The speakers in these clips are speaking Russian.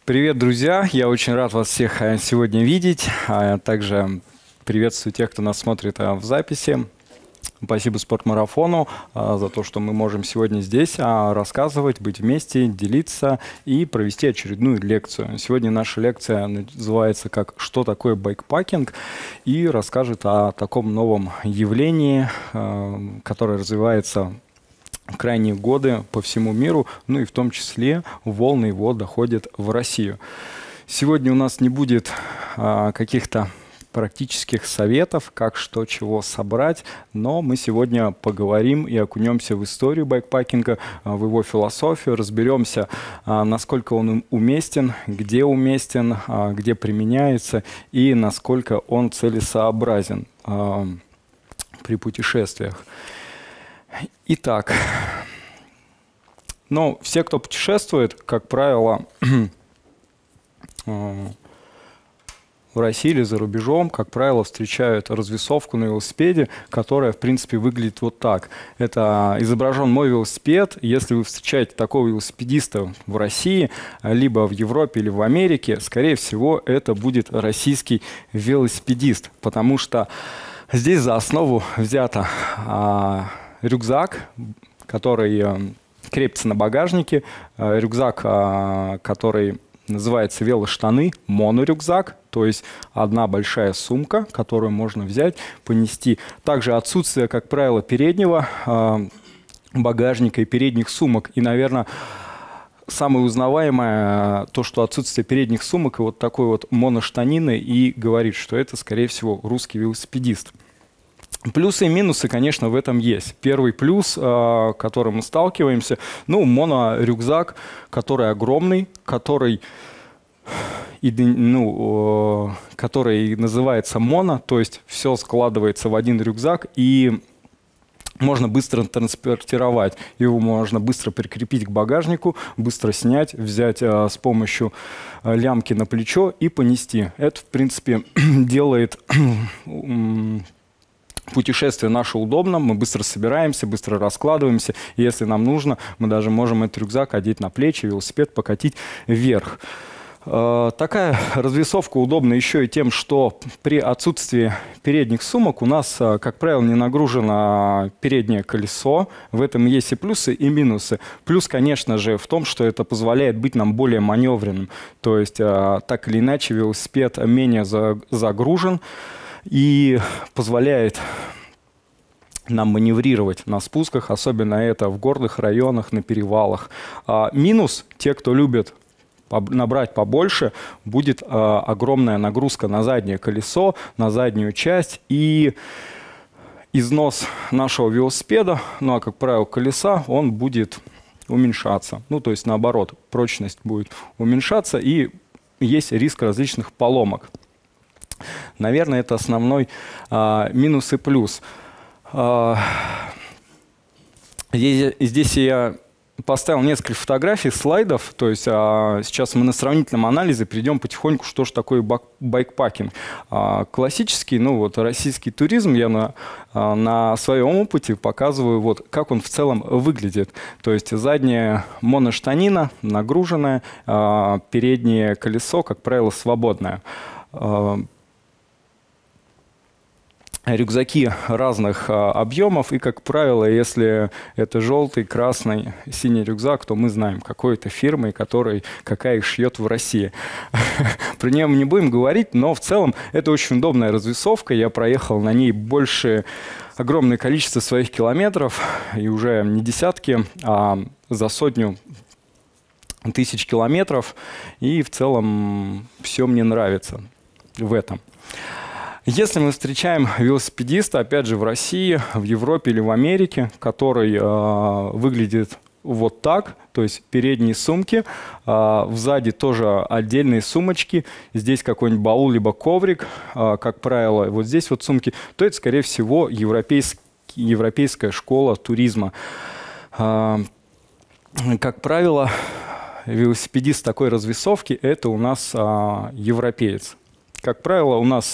Привет, друзья! Я очень рад вас всех сегодня видеть. Также приветствую тех, кто нас смотрит в записи. Спасибо Спортмарафону за то, что мы можем сегодня здесь рассказывать, быть вместе, делиться и провести очередную лекцию. Сегодня наша лекция называется как «Что такое байкпакинг?» и расскажет о таком новом явлении, которое развивается в крайние годы по всему миру, ну и в том числе волны его доходят в Россию. Сегодня у нас не будет каких-то практических советов, как что, чего собрать, но мы сегодня поговорим и окунемся в историю байкпакинга, в его философию, разберемся, насколько он уместен, где применяется и насколько он целесообразен при путешествиях. Итак, все, кто путешествует, как правило, в России или за рубежом, как правило, встречают развесовку на велосипеде, которая, в принципе, выглядит вот так. Это изображен мой велосипед. Если вы встречаете такого велосипедиста в России, либо в Европе или в Америке, скорее всего, это будет российский велосипедист, потому что здесь за основу взято рюкзак, который крепится на багажнике, рюкзак, который называется велоштаны, монорюкзак, то есть одна большая сумка, которую можно взять, понести. Также отсутствие, как правило, переднего багажника и передних сумок. И, наверное, самое узнаваемое то, что отсутствие передних сумок и вот такой вот моноштанины и говорит, что это, скорее всего, русский велосипедист. Плюсы и минусы, конечно, в этом есть. Первый плюс, с которым мы сталкиваемся, монорюкзак, который огромный, который называется моно, то есть все складывается в один рюкзак и можно быстро транспортировать. Его можно быстро прикрепить к багажнику, быстро снять, взять с помощью лямки на плечо и понести. Это, в принципе, делает путешествие наше удобно, мы быстро собираемся, быстро раскладываемся. И если нам нужно, мы даже можем этот рюкзак одеть на плечи, велосипед покатить вверх. Такая развесовка удобна еще и тем, что при отсутствии передних сумок у нас, как правило, не нагружено переднее колесо. В этом есть и плюсы, и минусы. Плюс, конечно же, в том, что это позволяет быть нам более маневренным. То есть, так или иначе, велосипед менее загружен и позволяет нам маневрировать на спусках, особенно это в горных районах, на перевалах. Минус, те, кто любит набрать побольше, будет огромная нагрузка на заднее колесо, на заднюю часть и износ нашего велосипеда, как правило, колеса, он будет уменьшаться. То есть наоборот, прочность будет уменьшаться и есть риск различных поломок. Наверное, это основной минус и плюс. Здесь я поставил несколько фотографий, слайдов. То есть сейчас мы на сравнительном анализе перейдем потихоньку, что же такое байкпакинг. Классический, российский туризм я на своем опыте показываю, как он в целом выглядит. То есть задняя моноштанина нагруженная, переднее колесо, как правило, свободное. Рюкзаки разных объемов, и, как правило, если это желтый, красный, синий рюкзак, то мы знаем, какой это фирмы, какая их шьет в России. Про нее мы не будем говорить, но в целом это очень удобная развесовка. Я проехал на ней огромное количество своих километров, и уже не десятки, а за 100 тысяч километров, и в целом все мне нравится в этом. Если мы встречаем велосипедиста, опять же, в России, в Европе или в Америке, который выглядит вот так, то есть передние сумки, сзади тоже отдельные сумочки, здесь какой-нибудь баул, либо коврик, как правило, вот здесь вот сумки, то это, скорее всего, европейская школа туризма. Как правило, велосипедист такой развесовки – это у нас европеец. Как правило, у нас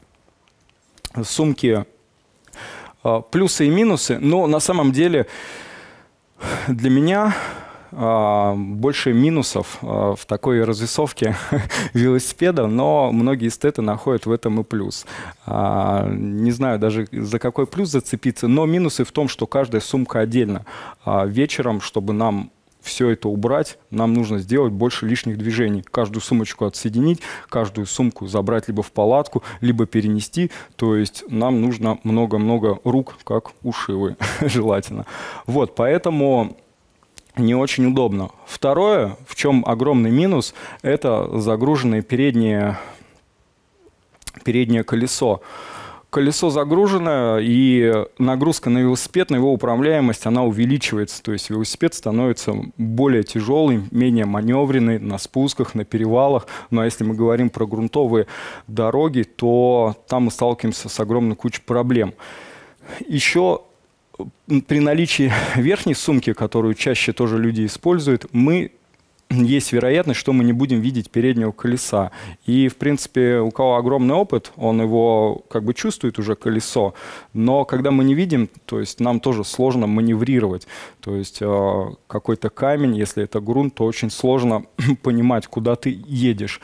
сумки плюсы и минусы, но на самом деле для меня больше минусов в такой развесовке велосипеда, но многие эстеты находят в этом и плюс. Не знаю даже за какой плюс зацепиться, но минусы в том, что каждая сумка отдельно. Вечером, чтобы нам все это убрать, нам нужно сделать больше лишних движений. Каждую сумочку отсоединить, каждую сумку забрать либо в палатку, либо перенести. То есть нам нужно много-много рук, как у Шивы, желательно. Вот, поэтому не очень удобно. Второе, в чем огромный минус, это загруженное переднее колесо. Колесо загружено, и нагрузка на велосипед, на его управляемость, она увеличивается. То есть велосипед становится более тяжелый, менее маневренный на спусках, на перевалах. Ну а если мы говорим про грунтовые дороги, то там мы сталкиваемся с огромной кучей проблем. Еще при наличии верхней сумки, которую чаще тоже люди используют, есть вероятность, что мы не будем видеть переднего колеса. И, в принципе, у кого огромный опыт, он его как бы чувствует уже колесо, но когда мы не видим, то есть нам тоже сложно маневрировать. То есть какой-то камень, если это грунт, то очень сложно понимать, куда ты едешь.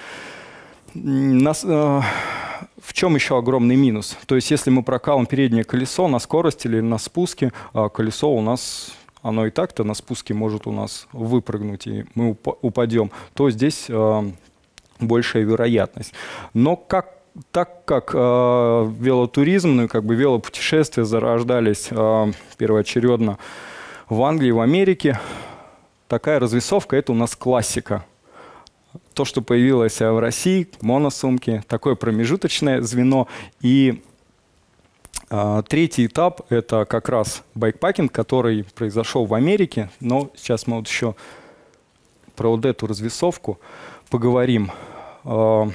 В чем еще огромный минус? То есть если мы прокалываем переднее колесо на скорости или на спуске, колесо у нас... оно и так-то на спуске может у нас выпрыгнуть, и мы упадем, то здесь большая вероятность. Но так как велотуризм, ну и как бы велопутешествия зарождались первоочередно в Англии, в Америке, такая развесовка – это у нас классика. То, что появилось в России, моносумки, такое промежуточное звено. И третий этап – это как раз байкпакинг, который произошел в Америке. Но сейчас мы вот еще про вот эту развесовку поговорим. То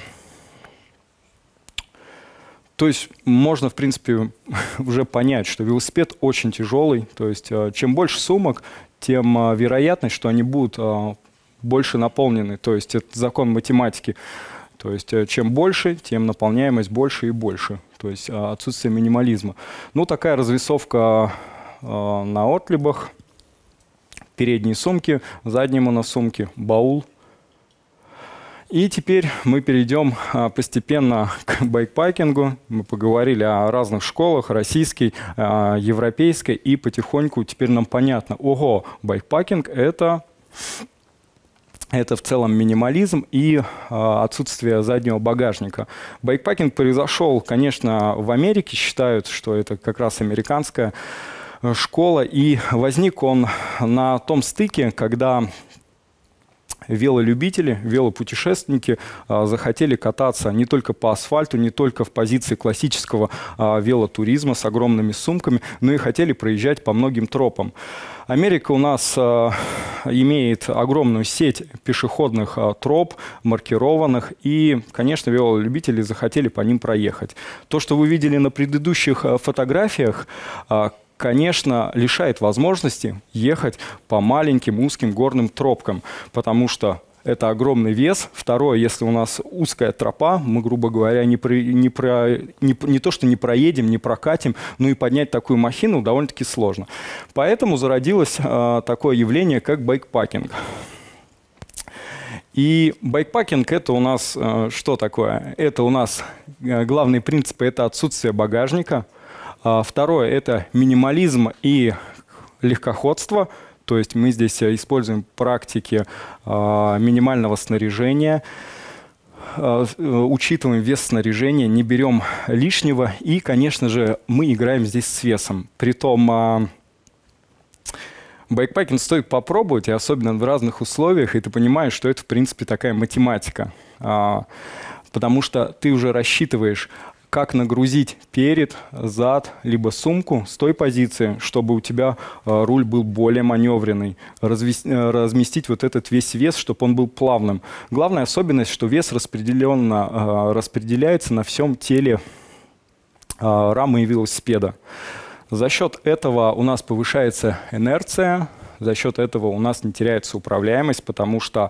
есть можно, в принципе, уже понять, что велосипед очень тяжелый. То есть чем больше сумок, тем вероятность, что они будут больше наполнены. То есть это закон математики. То есть чем больше, тем наполняемость больше и больше. То есть отсутствие минимализма. Ну, такая развесовка на отлибах. Передние сумки, задние моносумки, баул. И теперь мы перейдем постепенно к байкпакингу. Мы поговорили о разных школах, российской, европейской. И потихоньку теперь нам понятно, ого, байкпакинг – это в целом минимализм и отсутствие заднего багажника. Байкпакинг произошел, конечно, в Америке. Считают, что это как раз американская школа. И возник он на том стыке, когда велолюбители, велопутешественники захотели кататься не только по асфальту, не только в позиции классического велотуризма с огромными сумками, но и хотели проезжать по многим тропам. Америка у нас имеет огромную сеть пешеходных троп, маркированных, и, конечно, велолюбители захотели по ним проехать. То, что вы видели на предыдущих фотографиях, конечно, лишает возможности ехать по маленьким узким горным тропкам, потому что это огромный вес. Второе, если у нас узкая тропа, мы, грубо говоря, не то что не проедем, не прокатим, но и поднять такую махину довольно-таки сложно. Поэтому зародилось такое явление, как байкпакинг. И байкпакинг – это у нас что такое? Это у нас главные принципы – это отсутствие багажника. Второе – это минимализм и легкоходство. То есть мы здесь используем практики минимального снаряжения, учитываем вес снаряжения, не берем лишнего. И, конечно же, мы играем здесь с весом. Притом байкпакинг стоит попробовать, и особенно в разных условиях, и ты понимаешь, что это, в принципе, такая математика. Потому что ты уже рассчитываешь, как нагрузить перед, зад, либо сумку с той позиции, чтобы у тебя руль был более маневренный, разместить вот этот весь вес, чтобы он был плавным. Главная особенность, что вес распределяется на всем теле рамы и велосипеда. За счет этого у нас повышается инерция, за счет этого у нас не теряется управляемость, потому что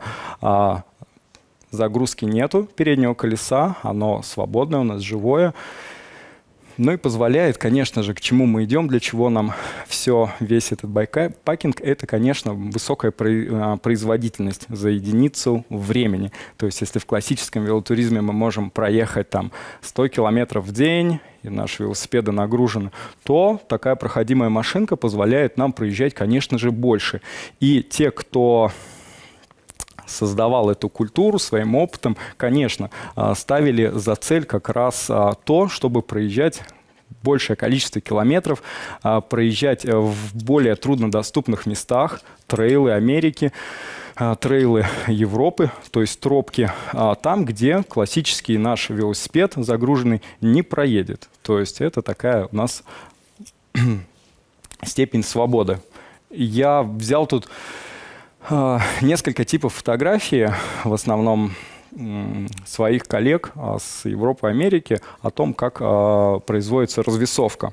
загрузки нету переднего колеса, оно свободное, у нас живое. Ну и позволяет, конечно же, к чему мы идем, для чего нам весь этот байкпакинг, это, конечно, высокая производительность за единицу времени. То есть если в классическом велотуризме мы можем проехать там 100 километров в день, и наши велосипеды нагружены, то такая проходимая машинка позволяет нам проезжать, конечно же, больше. И те, кто создавал эту культуру своим опытом, конечно, ставили за цель как раз то, чтобы проезжать большее количество километров, проезжать в более труднодоступных местах, трейлы Америки, трейлы Европы, то есть тропки, там, где классический наш велосипед загруженный не проедет. То есть это такая у нас степень свободы. Я взял тут несколько типов фотографий, в основном своих коллег с Европы, Америки, о том, как производится развесовка.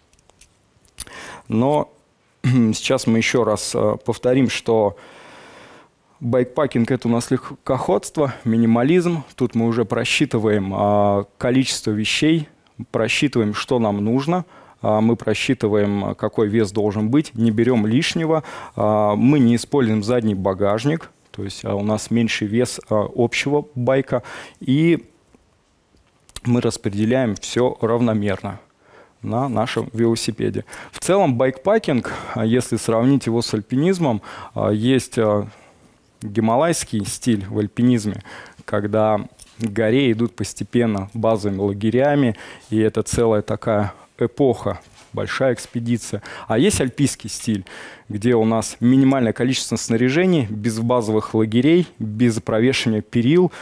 Но сейчас мы еще раз повторим, что байкпакинг — это у нас легкоходство, минимализм. Тут мы уже просчитываем количество вещей, просчитываем, что нам нужно. Мы просчитываем, какой вес должен быть, не берем лишнего. Мы не используем задний багажник, то есть у нас меньший вес общего байка. И мы распределяем все равномерно на нашем велосипеде. В целом байкпакинг, если сравнить его с альпинизмом, есть гималайский стиль в альпинизме, когда к горе идут постепенно базовыми лагерями, и это целая такая эпоха, большая экспедиция. А есть альпийский стиль, где у нас минимальное количество снаряжений, без базовых лагерей, без провешивания перил,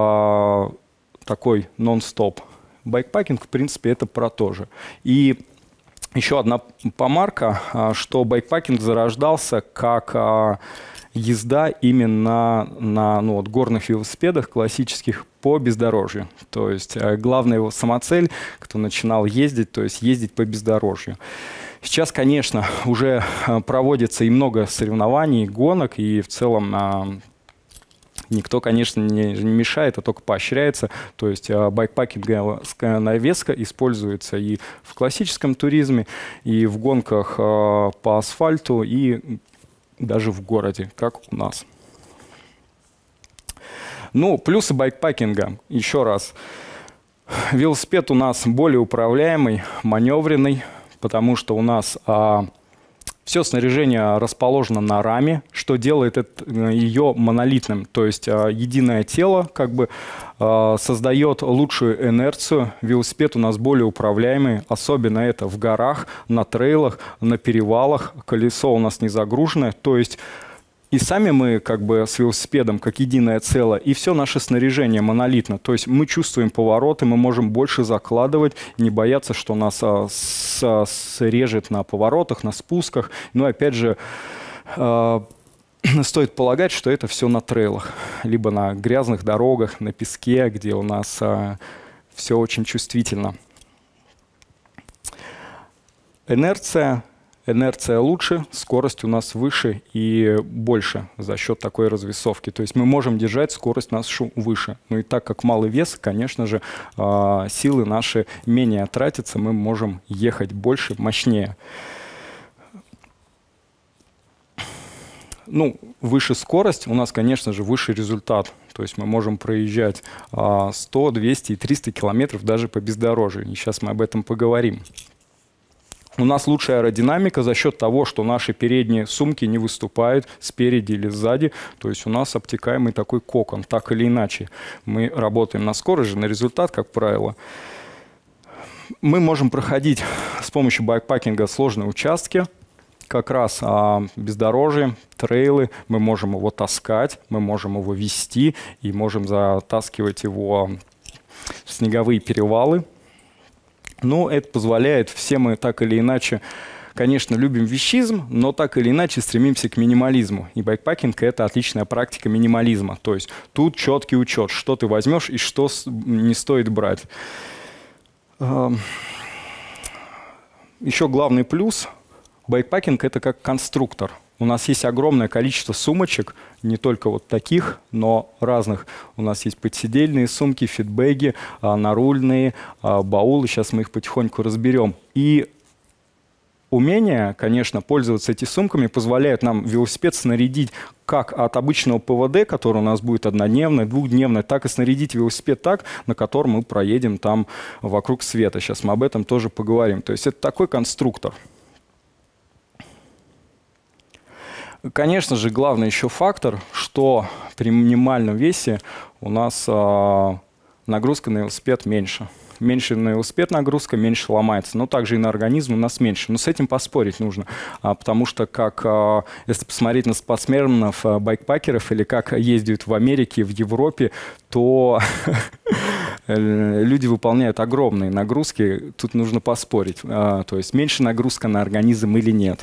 такой нон-стоп. Байкпакинг, в принципе, это про то же. И еще одна помарка, что байкпакинг зарождался как езда именно на горных велосипедах классических по бездорожью. То есть главная его самоцель, кто начинал ездить, то есть ездить по бездорожью. Сейчас, конечно, уже проводится и много соревнований, гонок, и в целом никто, конечно, не мешает, а только поощряется. То есть байкпакинговская навеска используется и в классическом туризме, и в гонках по асфальту, и даже в городе, как у нас. Ну, плюсы байкпакинга. Еще раз. Велосипед у нас более управляемый, маневренный, потому что у нас все снаряжение расположено на раме, что делает ее монолитным. То есть единое тело как бы создает лучшую инерцию. Велосипед у нас более управляемый, особенно это в горах, на трейлах, на перевалах. Колесо у нас не загруженное. То есть и сами мы как бы с велосипедом как единое целое, и все наше снаряжение монолитно. То есть мы чувствуем повороты, мы можем больше закладывать, не бояться, что нас срежет на поворотах, на спусках. Но опять же, стоит полагать, что это все на трейлах, либо на грязных дорогах, на песке, где у нас все очень чувствительно. Инерция лучше, скорость у нас выше и больше за счет такой развесовки. То есть мы можем держать скорость нашу выше. Ну и так как малый вес, конечно же, силы наши менее тратятся, мы можем ехать больше, мощнее. Ну, выше скорость, у нас, конечно же, выше результат. То есть мы можем проезжать 100, 200 и 300 километров даже по бездорожью. И сейчас мы об этом поговорим. У нас лучшая аэродинамика за счет того, что наши передние сумки не выступают спереди или сзади. То есть у нас обтекаемый такой кокон, так или иначе. Мы работаем на скорость, на результат, как правило. Мы можем проходить с помощью байкпакинга сложные участки, как раз бездорожье, трейлы. Мы можем его таскать, мы можем его вести и можем затаскивать его в снеговые перевалы. Но это позволяет, все мы так или иначе, конечно, любим вещизм, но так или иначе стремимся к минимализму. И байкпакинг — это отличная практика минимализма. То есть тут четкий учет, что ты возьмешь и что не стоит брать. Еще главный плюс — байкпакинг — это как конструктор. У нас есть огромное количество сумочек, не только вот таких, но разных. У нас есть подседельные сумки, фитбэги, нарульные, баулы. Сейчас мы их потихоньку разберем. И умение, конечно, пользоваться этими сумками позволяет нам велосипед снарядить как от обычного ПВД, который у нас будет однодневный, двухдневный, так и снарядить велосипед так, на котором мы проедем там вокруг света. Сейчас мы об этом тоже поговорим. То есть это такой конструктор. Конечно же, главный еще фактор, что при минимальном весе у нас нагрузка на велосипед меньше. Меньше на велосипед нагрузка, меньше ломается. Но также и на организм у нас меньше. Но с этим поспорить нужно. Потому что, если посмотреть на спортсменов, байкпакеров, или как ездят в Америке, в Европе, то люди выполняют огромные нагрузки. Тут нужно поспорить. То есть меньше нагрузка на организм или нет.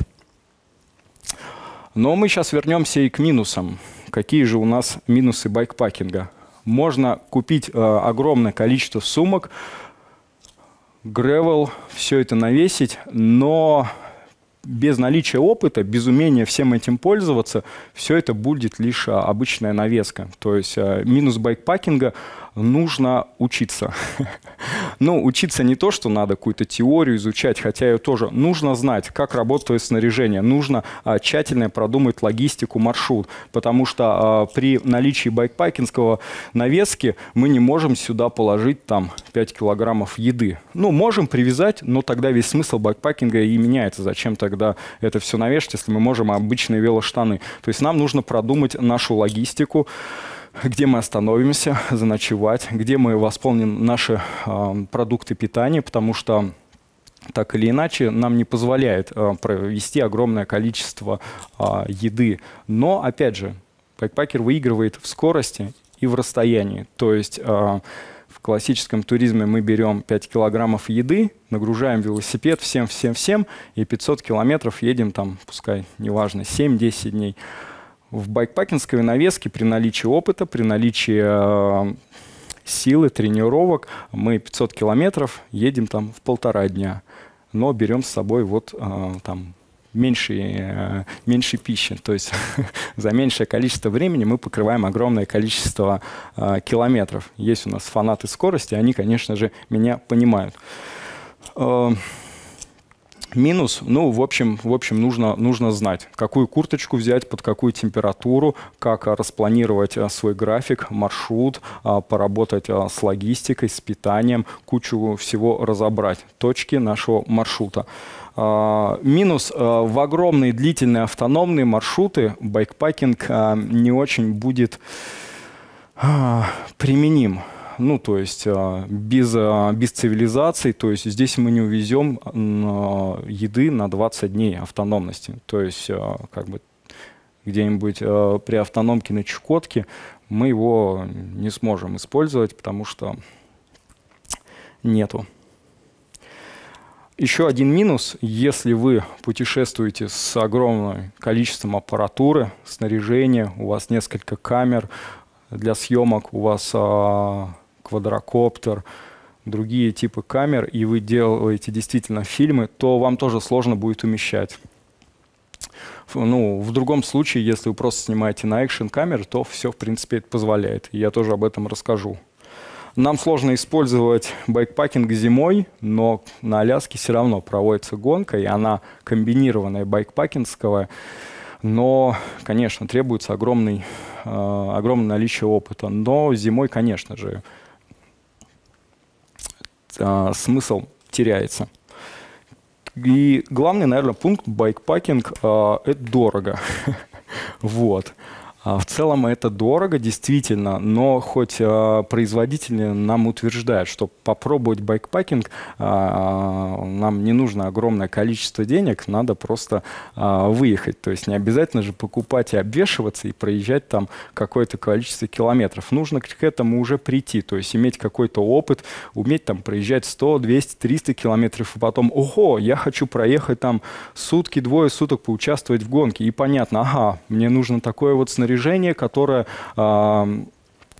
Но мы сейчас вернемся и к минусам. Какие же у нас минусы байкпакинга? Можно купить огромное количество сумок, грэвел, все это навесить, но без наличия опыта, без умения всем этим пользоваться, все это будет лишь обычная навеска. То есть минус байкпакинга — нужно учиться. Ну, учиться не то, что надо какую-то теорию изучать, хотя ее тоже. Нужно знать, как работает снаряжение. Нужно тщательно продумать логистику, маршрут. Потому что при наличии байкпакинского навески мы не можем сюда положить там 5 килограммов еды. Ну, можем привязать, но тогда весь смысл байкпакинга и меняется. Зачем тогда это все навешать, если мы можем обычные велоштаны? То есть нам нужно продумать нашу логистику, где мы остановимся, заночевать, где мы восполним наши продукты питания, потому что так или иначе нам не позволяет провести огромное количество еды. Но, опять же, байкпакер выигрывает в скорости и в расстоянии. То есть в классическом туризме мы берем 5 килограммов еды, нагружаем велосипед всем, и 500 километров едем там, пускай, неважно, 7-10 дней. В байкпакинской навеске при наличии опыта, при наличии силы, тренировок мы 500 километров едем там в 1,5 дня, но берем с собой вот там меньше пищи. То есть за меньшее количество времени мы покрываем огромное количество километров. Есть у нас фанаты скорости, они, конечно же, меня понимают. Минус, ну, в общем нужно знать, какую курточку взять, под какую температуру, как распланировать свой график, маршрут, поработать с логистикой, с питанием, кучу всего разобрать, точки нашего маршрута. Минус, в огромные длительные автономные маршруты байкпакинг не очень будет применим. Ну, то есть без цивилизации, то есть здесь мы не увезем еды на 20 дней автономности. То есть как бы где-нибудь при автономке на Чукотке мы его не сможем использовать, потому что нету. Еще один минус, если вы путешествуете с огромным количеством аппаратуры, снаряжения, у вас несколько камер для съемок, у вас квадрокоптер, другие типы камер, и вы делаете действительно фильмы, то вам тоже сложно будет умещать. Ну, в другом случае, если вы просто снимаете на экшн-камеры, то все, в принципе, это позволяет. Я тоже об этом расскажу. Нам сложно использовать байкпакинг зимой, но на Аляске все равно проводится гонка, и она комбинированная байкпакинговая. Но, конечно, требуется огромное наличие опыта. Но зимой, конечно же, смысл теряется. И главный, наверное, пункт байкпакинг – это дорого. Вот. В целом это дорого, действительно, но хоть производители нам утверждают, что попробовать байкпакинг нам не нужно огромное количество денег, надо просто выехать. То есть не обязательно же покупать и обвешиваться и проезжать там какое-то количество километров. Нужно к этому уже прийти, то есть иметь какой-то опыт, уметь там проезжать 100, 200, 300 километров, и потом, ого, я хочу проехать там сутки, двое суток поучаствовать в гонке. И понятно, ага, мне нужно такое вот снаряжение, которое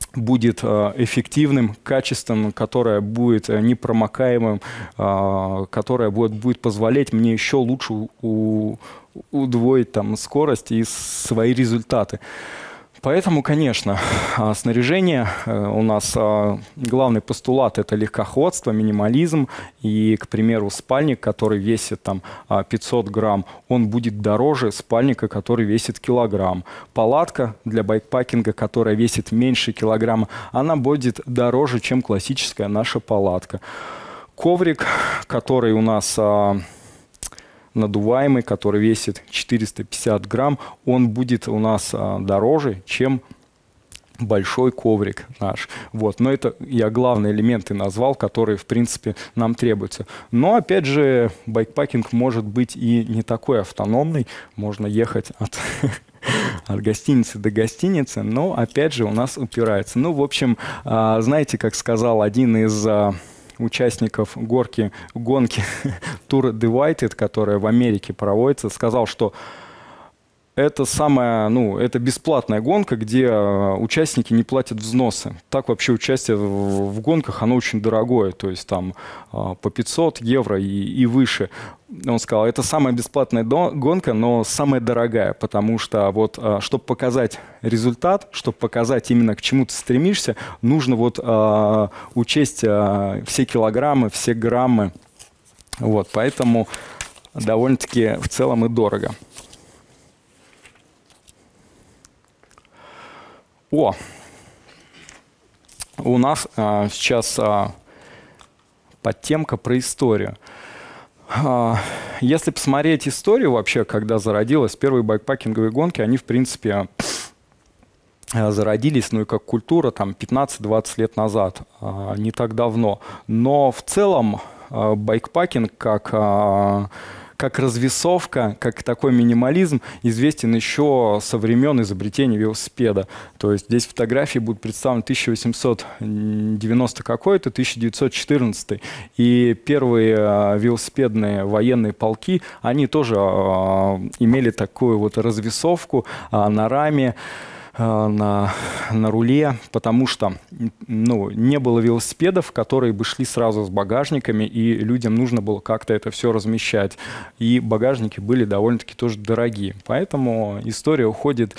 будет эффективным, качественным, которое будет непромокаемым, которое будет позволять мне еще лучше удвоить там скорость и свои результаты. Поэтому, конечно, снаряжение у нас главный постулат – это легкоходство, минимализм. И, к примеру, спальник, который весит там 500 грамм, он будет дороже спальника, который весит килограмм. Палатка для байкпакинга, которая весит меньше килограмма, она будет дороже, чем классическая наша палатка. Коврик, который у нас надуваемый, который весит 450 грамм, он будет у нас дороже, чем большой коврик наш. Вот. Но это я главные элементы назвал, которые, в принципе, нам требуются. Но, опять же, байкпакинг может быть и не такой автономный. Можно ехать от гостиницы до гостиницы, но, опять же, у нас упирается. Ну, в общем, знаете, как сказал один из участников гонки Tour Divided, которая в Америке проводится, сказал, что это самая, это бесплатная гонка, где участники не платят взносы. Так вообще участие в гонках, оно очень дорогое, то есть там по 500 евро и выше. Он сказал, это самая бесплатная гонка, но самая дорогая, потому что вот, чтобы показать результат, чтобы показать именно к чему ты стремишься, нужно вот учесть все килограммы, все граммы. Вот, поэтому довольно-таки в целом и дорого. У нас сейчас подтемка про историю. Если посмотреть историю вообще, когда зародилась первые байкпакинговые гонки, они, в принципе, зародились, и как культура, там, 15-20 лет назад, не так давно. Но в целом байкпакинг как развесовка, как такой минимализм известен еще со времен изобретения велосипеда. То есть здесь фотографии будут представлены 1890 какой-то, 1914. И первые велосипедные военные полки, они тоже имели такую вот развесовку на раме, на руле, потому что не было велосипедов, которые бы шли сразу с багажниками, и людям нужно было как-то это все размещать. И багажники были довольно-таки тоже дорогие. Поэтому история уходит,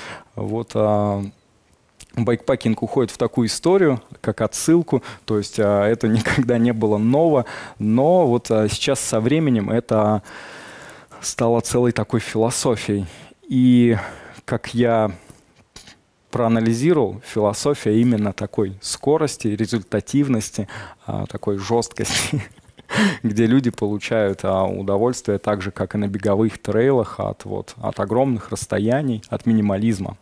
байкпакинг уходит в такую историю, как отсылку, то есть это никогда не было ново, но вот сейчас со временем это стало целой такой философией. И как я проанализировал, философия именно такой скорости, результативности, такой жесткости, где люди получают удовольствие так же, как и на беговых трейлах, от огромных расстояний, от минимализма.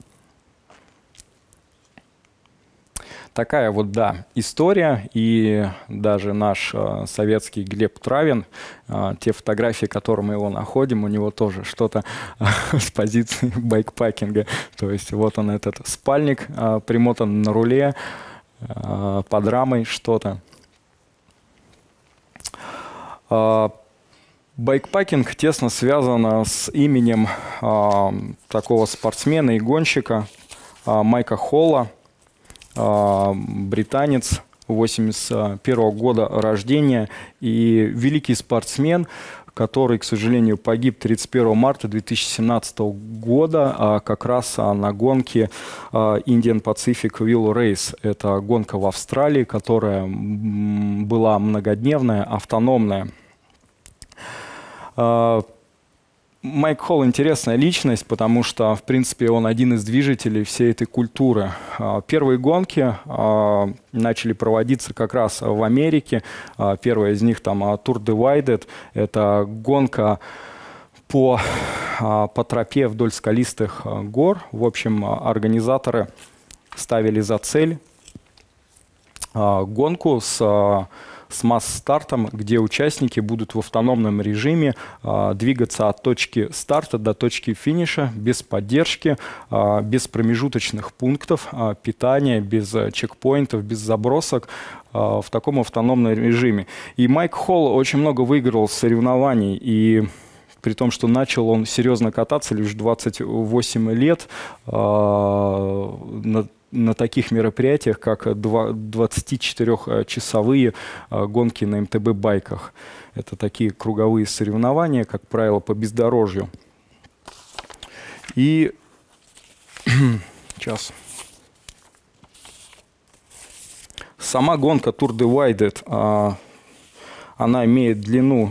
Такая история, и даже наш советский Глеб Травин, те фотографии, которые мы его находим, у него тоже что-то с позиции байкпакинга. То есть вот он, этот спальник примотан на руле, под рамой что-то. Байкпакинг тесно связан с именем такого спортсмена и гонщика Майка Холла. Британец 81-го года рождения и великий спортсмен, который, к сожалению, погиб 31 марта 2017 года как раз на гонке Indian Pacific Wheel Race. Это гонка в Австралии, которая была многодневная, автономная. Майк Холл интересная личность, потому что, в принципе, он один из движителей всей этой культуры. Первые гонки начали проводиться как раз в Америке. Первая из них там Tour Divided. Это гонка по тропе вдоль скалистых гор. В общем, организаторы ставили за цель гонку с масс-стартом, где участники будут в автономном режиме двигаться от точки старта до точки финиша без поддержки, без промежуточных пунктов питания, без чекпоинтов, без забросок, в таком автономном режиме. И Майк Холл очень много выиграл соревнований, и при том, что начал он серьезно кататься лишь 28 лет, на таких мероприятиях, как 24-часовые гонки на МТБ-байках. Это такие круговые соревнования, как правило, по бездорожью. И сейчас. Сама гонка Tour Divided, она имеет длину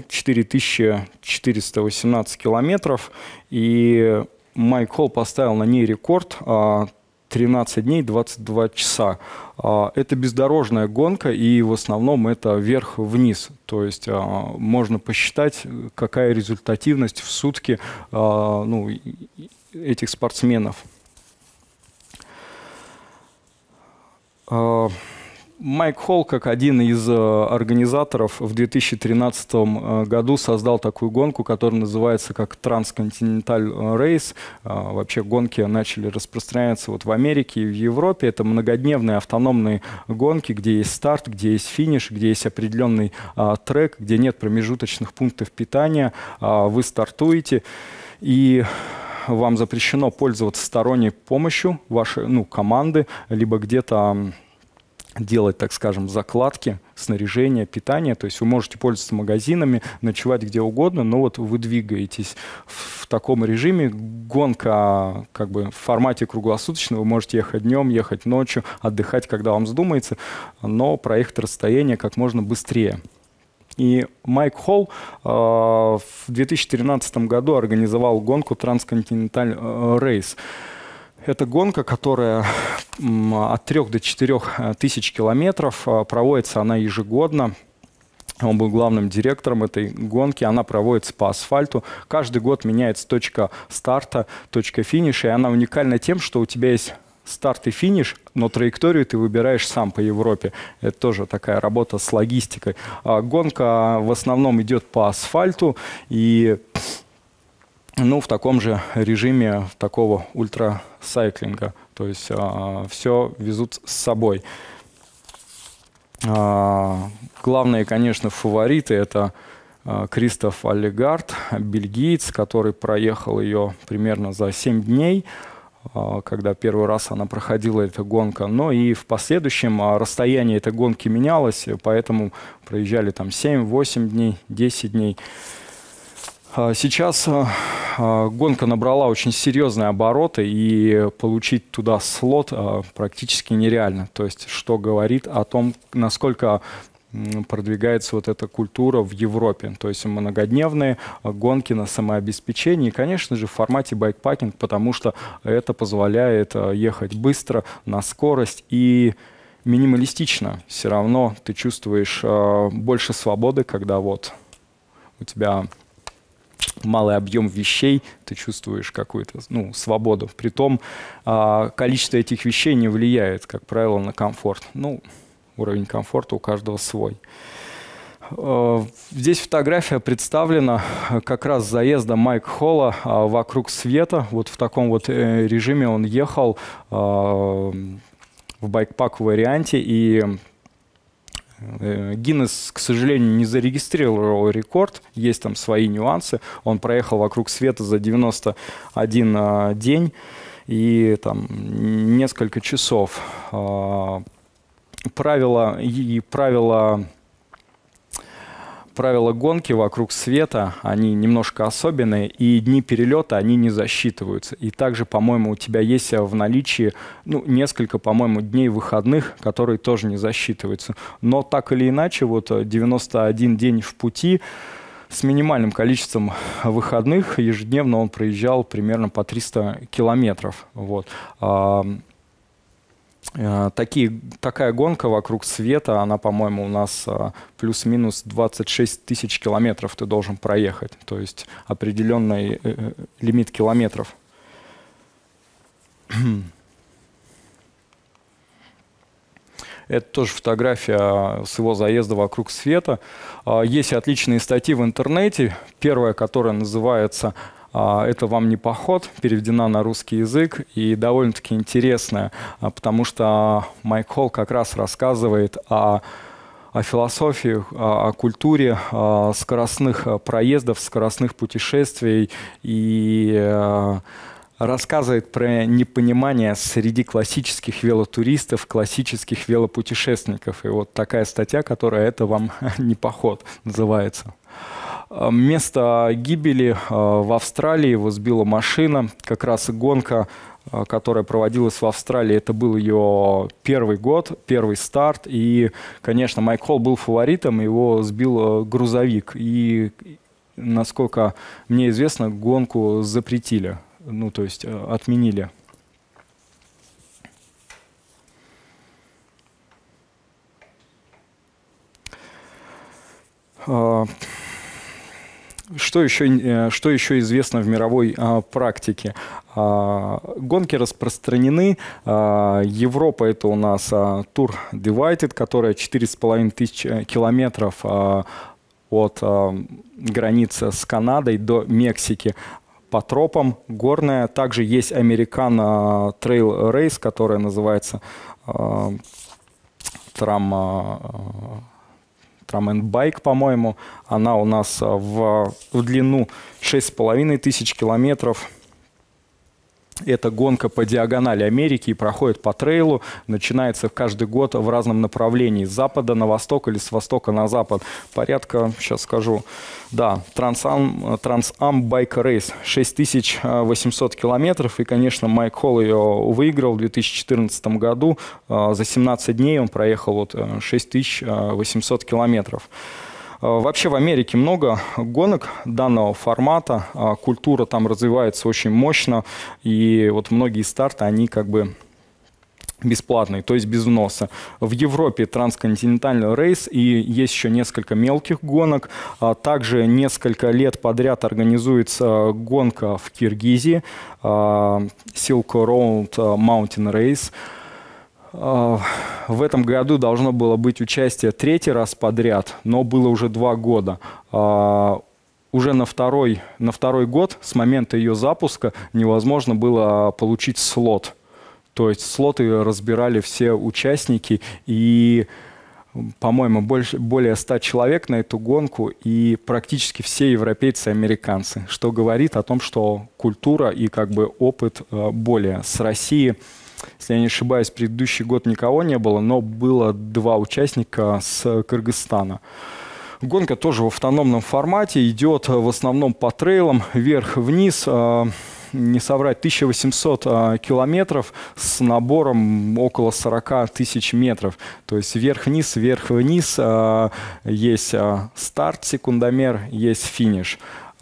4418 километров, и Майк Холл поставил на ней рекорд 13 дней 22 часа. Это бездорожная гонка, и в основном это вверх-вниз. То есть можно посчитать, какая результативность в сутки этих спортсменов. Майк Холл, как один из организаторов, в 2013 году создал такую гонку, которая называется как Transcontinental Race. Вообще гонки начали распространяться вот в Америке и в Европе. Это многодневные автономные гонки, где есть старт, где есть финиш, где есть определенный трек, где нет промежуточных пунктов питания. Вы стартуете, и вам запрещено пользоваться сторонней помощью вашей команды, либо где-то делать, так скажем, закладки, снаряжение, питание. То есть вы можете пользоваться магазинами, ночевать где угодно, но вот вы двигаетесь в таком режиме. Гонка как бы в формате круглосуточного. Вы можете ехать днем, ехать ночью, отдыхать, когда вам вздумается, но проехать расстояние как можно быстрее. И Майк Холл в 2013 году организовал гонку Transcontinental Race. Это гонка, которая от 3 до 4 тысяч километров. Проводится она ежегодно. Он был главным директором этой гонки. Она проводится по асфальту. Каждый год меняется точка старта, точка финиша. И она уникальна тем, что у тебя есть старт и финиш, но траекторию ты выбираешь сам по Европе. Это тоже такая работа с логистикой. Гонка в основном идет по асфальту и в таком же режиме такого ультрасайклинга. То есть все везут с собой. Главные, конечно, фавориты — это Кристоф Аллегард, бельгиец, который проехал ее примерно за 7 дней, когда первый раз она проходила, эта гонка. Но и в последующем расстояние этой гонки менялось, поэтому проезжали там 7, 8 дней, 10 дней. Сейчас гонка набрала очень серьезные обороты, и получить туда слот практически нереально. То есть, что говорит о том, насколько продвигается вот эта культура в Европе. То есть многодневные гонки на самообеспечении, и, конечно же, в формате байкпакинг, потому что это позволяет ехать быстро, на скорость и минималистично. Все равно ты чувствуешь больше свободы, когда вот у тебя малый объем вещей, ты чувствуешь какую-то свободу. Притом количество этих вещей не влияет, как правило, на комфорт. Уровень комфорта у каждого свой. Здесь фотография представлена как раз заезда Майка Холла вокруг света. Вот в таком вот режиме он ехал в байкпак варианте, и Гиннес, к сожалению, не зарегистрировал рекорд, есть там свои нюансы. Он проехал вокруг света за 91 день и там несколько часов. Правила гонки вокруг света, они немножко особенные, и дни перелета, они не засчитываются. И также, по-моему, у тебя есть в наличии несколько, по-моему, дней выходных, которые тоже не засчитываются. Но так или иначе, вот 91 день в пути с минимальным количеством выходных, ежедневно он проезжал примерно по 300 километров. Вот. Такая гонка вокруг света, она, по-моему, у нас плюс-минус 26 тысяч километров ты должен проехать. То есть определенный лимит километров. Это тоже фотография с его заезда вокруг света. Есть отличные статьи в интернете. Первая, которая называется «Это вам не поход», переведена на русский язык, и довольно-таки интересная, потому что Майк Холл как раз рассказывает о философии, о культуре скоростных проездов, скоростных путешествий и рассказывает про непонимание среди классических велотуристов, классических велопутешественников. И вот такая статья, которая «Это вам не поход» называется. Место гибели в Австралии, его сбила машина. Как раз гонка, которая проводилась в Австралии, это был ее первый год, первый старт. И, конечно, Майк Холл был фаворитом, его сбил грузовик. И, насколько мне известно, гонку запретили. Ну, то есть отменили. Что еще известно в мировой практике? Гонки распространены. Европа — это у нас Tour Divided, которая 4500 километров от границы с Канадой до Мексики. По тропам, горная. Также есть American Trail Race, которая называется Tram and Bike, по-моему. Она у нас в длину 6500 километров. Это гонка по диагонали Америки и проходит по трейлу. Начинается каждый год в разном направлении. С запада на восток или с востока на запад. Порядка, сейчас скажу, да, Trans-Am Bike Race. 6800 километров. И, конечно, Майк Холл ее выиграл в 2014 году. За 17 дней он проехал вот 6800 километров. Вообще в Америке много гонок данного формата, культура там развивается очень мощно, и вот многие старты, они как бы бесплатные, то есть без взноса. В Европе трансконтинентальный рейс, и есть еще несколько мелких гонок. Также несколько лет подряд организуется гонка в Киргизии, Silk Road Mountain Race. В этом году должно было быть участие 3-й раз подряд, но было уже 2 года. Уже на второй год с момента ее запуска невозможно было получить слот. То есть слоты разбирали все участники, и, по-моему, более 100 человек на эту гонку, и практически все европейцы и американцы, что говорит о том, что культура и как бы опыт более. С России, если я не ошибаюсь, предыдущий год никого не было, но было 2 участника с Кыргызстана. Гонка тоже в автономном формате, идет в основном по трейлам, вверх-вниз, не соврать, 1800 километров с набором около 40 тысяч метров. То есть вверх-вниз, вверх-вниз, есть старт, секундомер, есть финиш.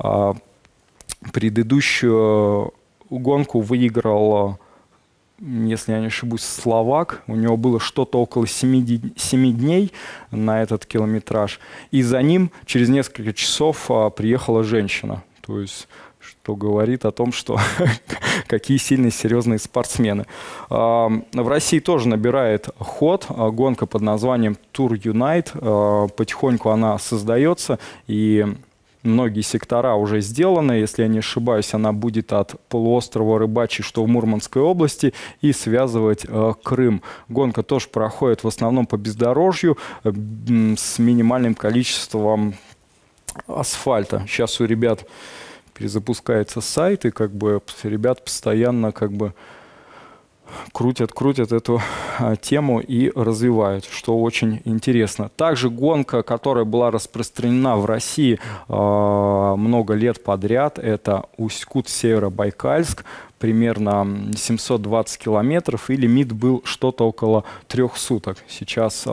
Предыдущую гонку выиграл, если я не ошибусь, словак. У него было что-то около 7 дней на этот километраж. И за ним через несколько часов приехала женщина. То есть, что говорит о том, что какие сильные, серьезные спортсмены. В России тоже набирает ход гонка под названием Tour Unite. Потихоньку она создается, и многие сектора уже сделаны. Если я не ошибаюсь, она будет от полуострова Рыбачий, что в Мурманской области, и связывать Крым. Гонка тоже проходит в основном по бездорожью с минимальным количеством асфальта. Сейчас у ребят перезапускается сайт, и как бы ребят постоянно как бы крутят эту тему и развивают, что очень интересно. Также гонка, которая была распространена в России много лет подряд, это Усть-Кут-Северобайкальск, примерно 720 километров, и лимит был что-то около 3 суток. Сейчас,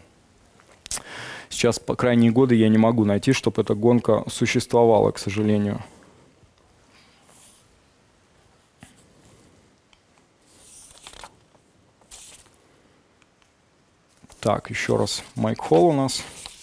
по крайние годы, я не могу найти, чтобы эта гонка существовала, к сожалению. Так, еще раз Майк Холл у нас.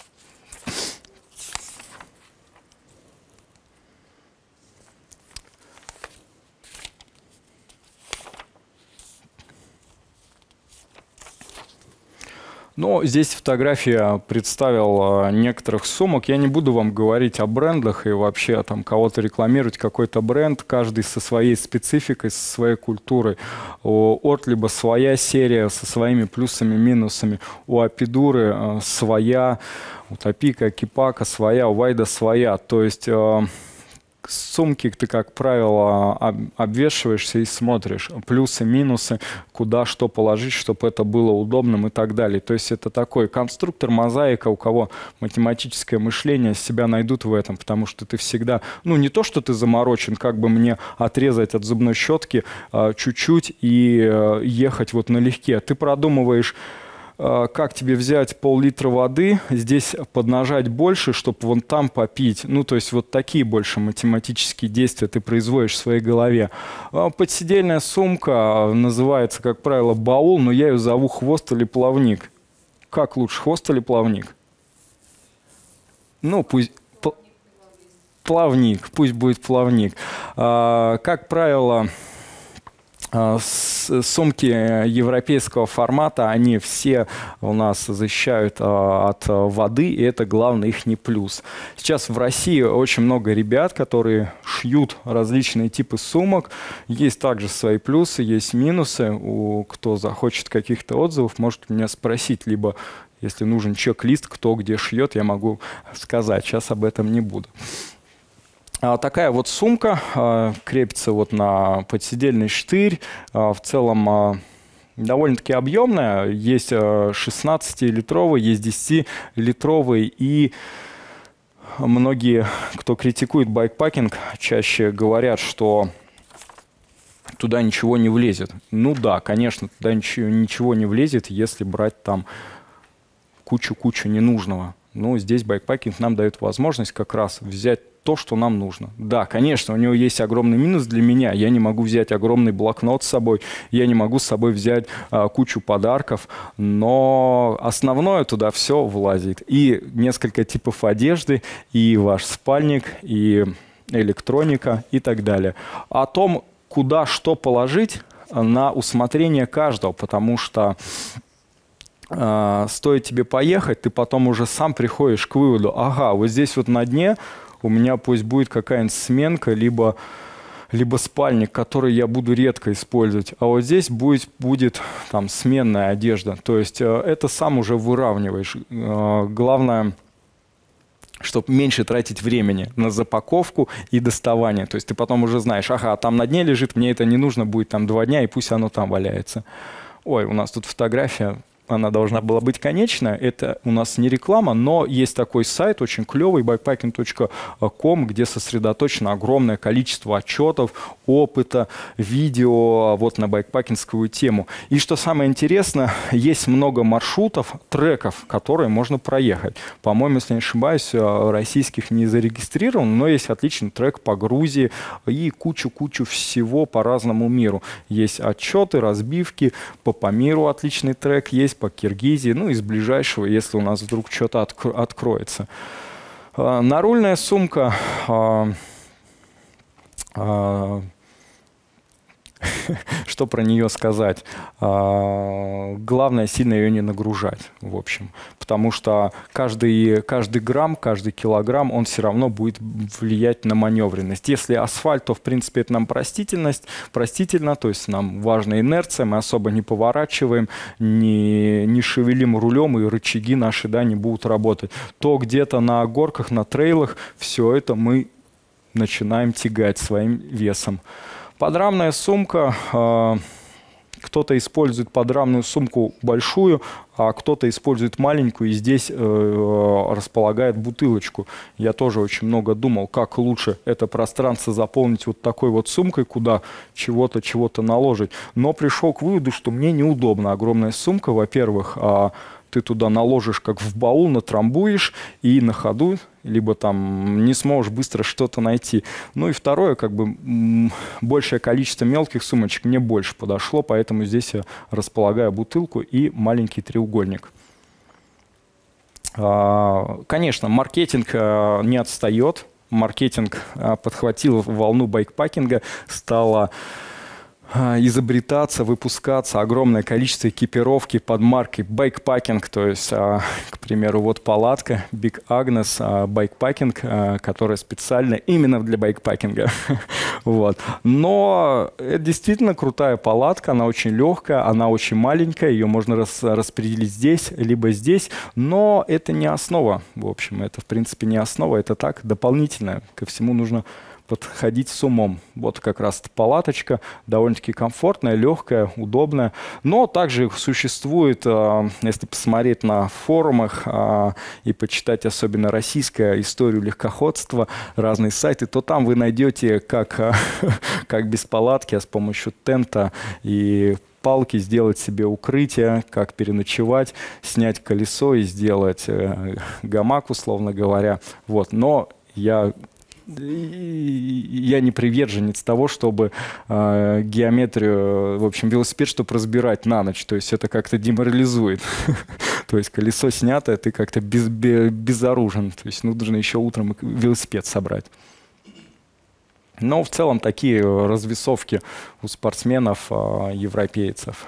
Но здесь фотография представил некоторых сумок. Я не буду вам говорить о брендах и вообще там кого-то рекламировать, какой-то бренд, каждый со своей спецификой, со своей культурой. У Ortlieb своя серия со своими плюсами, минусами. У Апидуры своя, у Топика, Кипака своя, у Вайда своя. То есть сумки ты, как правило, обвешиваешься и смотришь плюсы, минусы, куда что положить, чтобы это было удобным и так далее. То есть это такой конструктор, мозаика, у кого математическое мышление, себя найдут в этом, потому что ты всегда, ну не то, что ты заморочен, как бы мне отрезать от зубной щетки чуть-чуть и ехать вот налегке. Ты продумываешь, как тебе взять пол-литра воды, здесь поднажать больше, чтобы вон там попить. Ну, то есть вот такие больше математические действия ты производишь в своей голове. Подседельная сумка называется, как правило, баул, но я ее зову хвост или плавник. Как лучше, хвост или плавник? Ну, пусть... Плавник, пусть будет плавник. Как правило... Сумки европейского формата, они все у нас защищают от воды, и это главный их не плюс. Сейчас в России очень много ребят, которые шьют различные типы сумок. Есть также свои плюсы, есть минусы. Кто захочет каких-то отзывов, может меня спросить, либо если нужен чек-лист, кто где шьет, я могу сказать. Сейчас об этом не буду. Такая вот сумка крепится вот на подседельный штырь. В целом довольно-таки объемная. Есть 16-литровый, есть 10-литровый. И многие, кто критикует байкпакинг, чаще говорят, что туда ничего не влезет. Ну да, конечно, туда ничего не влезет, если брать там кучу-кучу ненужного. Но здесь байкпакинг нам дает возможность как раз взять то, что нам нужно. Да, конечно, у него есть огромный минус для меня. Я не могу взять огромный блокнот с собой, я не могу с собой взять кучу подарков, но основное туда все влазит. И несколько типов одежды, и ваш спальник, и электроника, и так далее. О том, куда что положить, на усмотрение каждого, потому что стоит тебе поехать, ты потом уже сам приходишь к выводу, ага, вот здесь вот на дне у меня пусть будет какая-нибудь сменка, либо спальник, который я буду редко использовать, а вот здесь будет там сменная одежда. То есть это сам уже выравниваешь. Главное, чтобы меньше тратить времени на запаковку и доставание. То есть ты потом уже знаешь, ага, там на дне лежит, мне это не нужно будет там 2 дня, и пусть оно там валяется. Ой, у нас тут фотография. Она должна была быть конечная. Это у нас не реклама, но есть такой сайт очень клевый, bikepacking.com, где сосредоточено огромное количество отчетов, опыта, видео вот на байкпакинговую тему. И что самое интересное, есть много маршрутов, треков, которые можно проехать. По-моему, если не ошибаюсь, российских не зарегистрирован, но есть отличный трек по Грузии и кучу-кучу всего по разному миру. Есть отчеты, разбивки, по Памиру отличный трек есть, по Киргизии, ну, из ближайшего, если у нас вдруг что-то откроется. Нарульная сумка. Что про нее сказать? Главное, сильно ее не нагружать, в общем. Потому что каждый грамм, каждый килограмм, он все равно будет влиять на маневренность. Если асфальт, то, в принципе, это нам простительно, то есть нам важна инерция, мы особо не поворачиваем, не шевелим рулем, и рычаги наши, да, не будут работать. То где-то на горках, на трейлах, все это мы начинаем тягать своим весом. Подрамная сумка. Кто-то использует подрамную сумку большую, а кто-то использует маленькую и здесь располагает бутылочку. Я тоже очень много думал, как лучше это пространство заполнить вот такой вот сумкой, куда чего-то наложить. Но пришел к выводу, что мне неудобно. Огромная сумка, во-первых, ты туда наложишь как в баул, натрамбуешь и на ходу, либо там не сможешь быстро что-то найти. Ну и второе, как бы большее количество мелких сумочек мне больше подошло, поэтому здесь я располагаю бутылку и маленький треугольник. Конечно, маркетинг не отстает. Маркетинг подхватил волну байкпакинга, стало изобретаться, выпускаться огромное количество экипировки под маркой байкпакинг, то есть, к примеру, вот палатка Big Agnes байкпакинг, которая специально именно для байкпакинга. Вот. Но это действительно крутая палатка, она очень легкая, она очень маленькая, ее можно распределить здесь, либо здесь, но это не основа, в общем, это в принципе не основа, это так, дополнительное, ко всему нужно подходить с умом. Вот как раз эта палаточка, довольно-таки комфортная, легкая, удобная. Но также существует, если посмотреть на форумах и почитать особенно российскую историю легкоходства, разные сайты, то там вы найдете как без палатки, а с помощью тента и палки сделать себе укрытие, как переночевать, снять колесо и сделать гамак, условно говоря. Вот. Но я не приверженец того, чтобы геометрию, в общем, велосипед, чтобы разбирать на ночь. То есть это как-то деморализует. То есть колесо снятое, ты как-то безоружен. То есть нужно еще утром велосипед собрать. Но в целом такие развесовки у спортсменов, европейцев.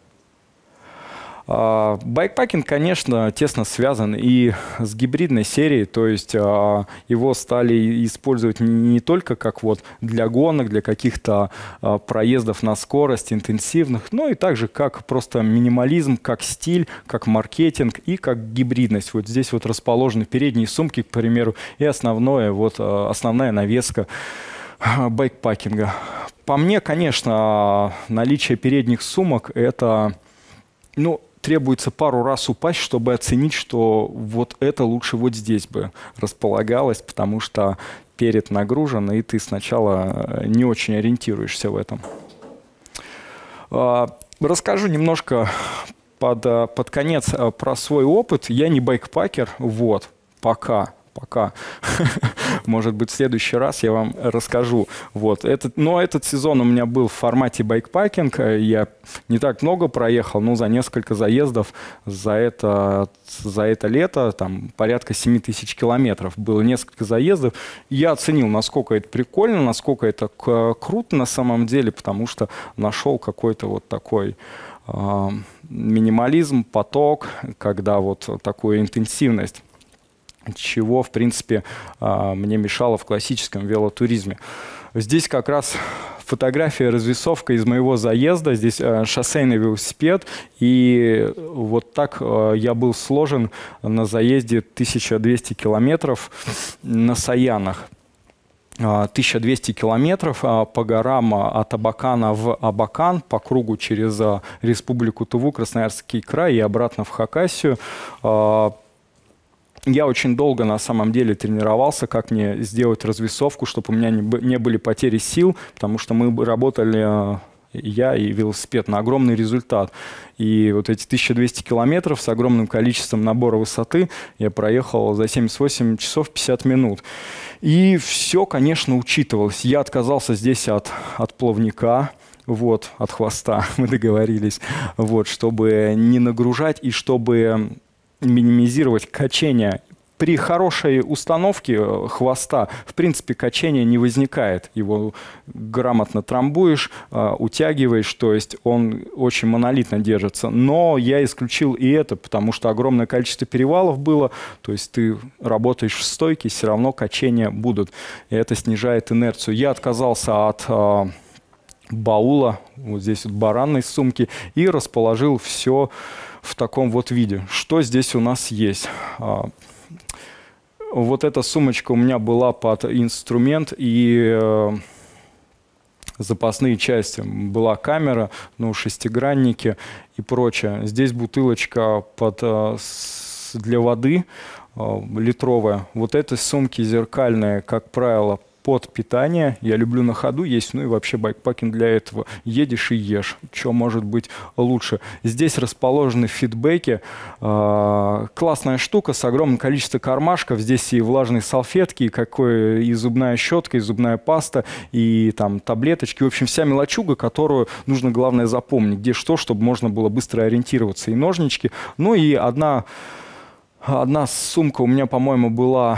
Байкпакинг, конечно, тесно связан и с гибридной серией, то есть его стали использовать не только как вот для гонок, для каких-то проездов на скорость, интенсивных, но и также как просто минимализм, как стиль, как маркетинг и как гибридность. Вот здесь вот расположены передние сумки, к примеру, и основная навеска байкпакинга. По мне, конечно, наличие передних сумок это, требуется пару раз упасть, чтобы оценить, что вот это лучше вот здесь бы располагалось, потому что перед нагружен, и ты сначала не очень ориентируешься в этом. Расскажу немножко под конец про свой опыт. Я не байкпакер, вот, пока. Может быть, в следующий раз я вам расскажу. Вот. Но этот сезон у меня был в формате байкпакинг. Я не так много проехал, но за несколько заездов за это лето там порядка 7000 километров. Было несколько заездов. Я оценил, насколько это прикольно, насколько это круто на самом деле, потому что нашел какой-то вот такой минимализм, поток, когда вот такую интенсивность, чего, в принципе, мне мешало в классическом велотуризме. Здесь как раз фотография, развесовка из моего заезда. Здесь шоссейный велосипед. И вот так я был сложен на заезде 1200 километров на Саянах. 1200 километров по горам от Абакана в Абакан, по кругу через Республику Туву, Красноярский край и обратно в Хакасию. Я очень долго на самом деле тренировался, как мне сделать развесовку, чтобы у меня не были потери сил, потому что мы работали, я и велосипед, на огромный результат. И вот эти 1200 километров с огромным количеством набора высоты я проехал за 78 часов 50 минут. И все, конечно, учитывалось. Я отказался здесь от плавника, вот, от хвоста, мы договорились, вот, чтобы не нагружать и чтобы минимизировать качение. При хорошей установке хвоста, в принципе, качения не возникает. Его грамотно трамбуешь, утягиваешь, то есть он очень монолитно держится. Но я исключил и это, потому что огромное количество перевалов было, то есть ты работаешь в стойке, все равно качения будут. И это снижает инерцию. Я отказался от баула, вот здесь вот баранной сумки, и расположил все в таком вот виде. Что здесь у нас есть? Вот эта сумочка у меня была под инструмент и запасные части. Была камера, шестигранники и прочее. Здесь бутылочка для воды литровая. Вот эти сумки зеркальные, как правило, под питание. Я люблю на ходу есть, и вообще байкпакинг для этого. Едешь и ешь. Что может быть лучше? Здесь расположены фидбэки. Классная штука с огромным количеством кармашков. Здесь и влажные салфетки, и зубная щетка, и зубная паста, и там таблеточки. В общем, вся мелочуга, которую нужно, главное, запомнить. Где что, чтобы можно было быстро ориентироваться. И ножнички. И одна сумка у меня, по-моему, была...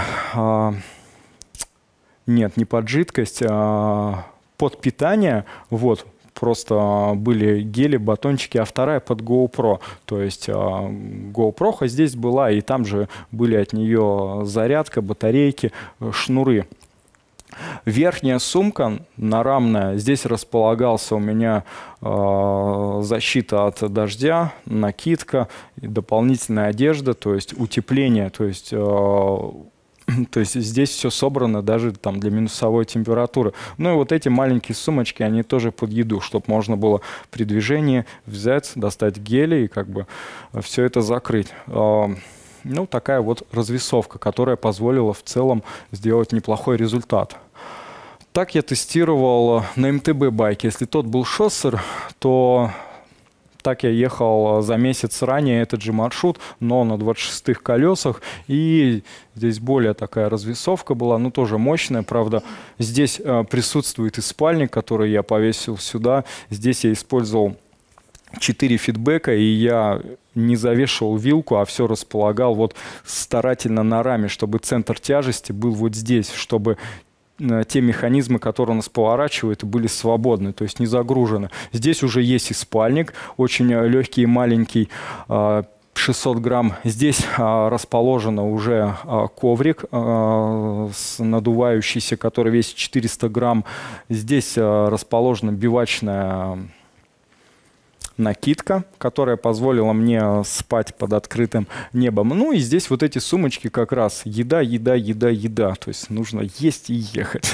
Нет, не под жидкость, а под питание. Вот, просто были гели, батончики, а вторая под GoPro. То есть GoPro здесь была, и там же были от нее зарядка, батарейки, шнуры. Верхняя сумка нарамная. Здесь располагался у меня защита от дождя, накидка, дополнительная одежда, то есть утепление, то есть То есть здесь все собрано даже там для минусовой температуры. Ну и вот эти маленькие сумочки, они тоже под еду, чтобы можно было при движении взять, достать гели и как бы все это закрыть. Ну, такая вот развесовка, которая позволила в целом сделать неплохой результат. Так я тестировал на МТБ байке. Если тот был шоссер, то так я ехал за месяц ранее этот же маршрут, но на 26-х колесах. И здесь более такая развесовка была, ну тоже мощная. Правда, здесь присутствует и спальник, который я повесил сюда. Здесь я использовал 4 фидбэка, и я не завешивал вилку, а все располагал вот старательно на раме, чтобы центр тяжести был вот здесь, чтобы те механизмы, которые у нас поворачивают, были свободны, то есть не загружены. Здесь уже есть и спальник, очень легкий и маленький, 600 грамм. Здесь расположен уже коврик надувающийся, который весит 400 грамм. Здесь расположена бивачная накидка, которая позволила мне спать под открытым небом. Ну и здесь вот эти сумочки как раз еда, еда, еда, еда. То есть нужно есть и ехать.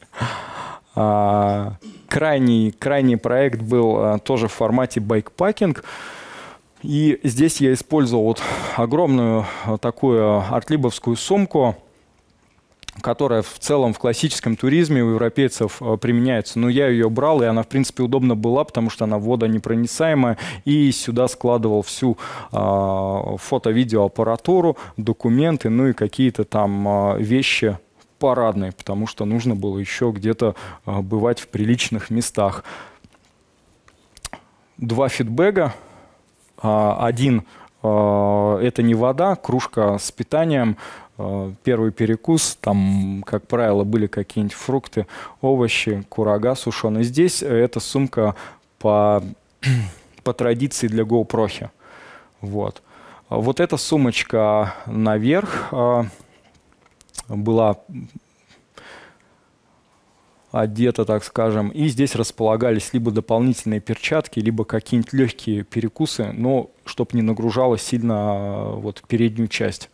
Крайний проект был тоже в формате байкпакинг. И здесь я использовал вот огромную такую артлибовскую сумку, которая в целом в классическом туризме у европейцев применяется. Но я ее брал, и она, в принципе, удобно была, потому что она водонепроницаемая. И сюда складывал всю фото-видеоаппаратуру, документы, ну и какие-то там вещи парадные, потому что нужно было еще где-то бывать в приличных местах. 2 фидбэга. Один это не вода, кружка с питанием. Первый перекус, там, как правило, были какие-нибудь фрукты, овощи, курага сушеный. Здесь эта сумка по традиции для GoPro. Вот. Вот эта сумочка наверх была одета, так скажем, и здесь располагались либо дополнительные перчатки, либо какие-нибудь легкие перекусы, но чтобы не нагружало сильно вот переднюю часть.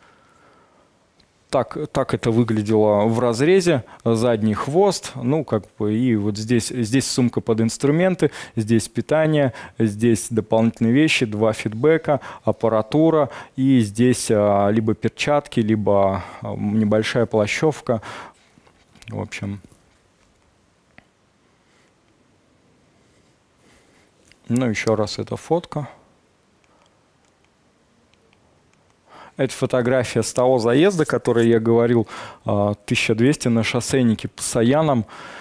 Так это выглядело в разрезе, задний хвост, ну как бы и вот здесь сумка под инструменты, здесь питание, здесь дополнительные вещи, 2 фидбэка, аппаратура, и здесь либо перчатки, либо небольшая плащевка, в общем. Ну еще раз эта фотка. Это фотография с того заезда, который я говорил, 1200 на шоссейнике по Саянам.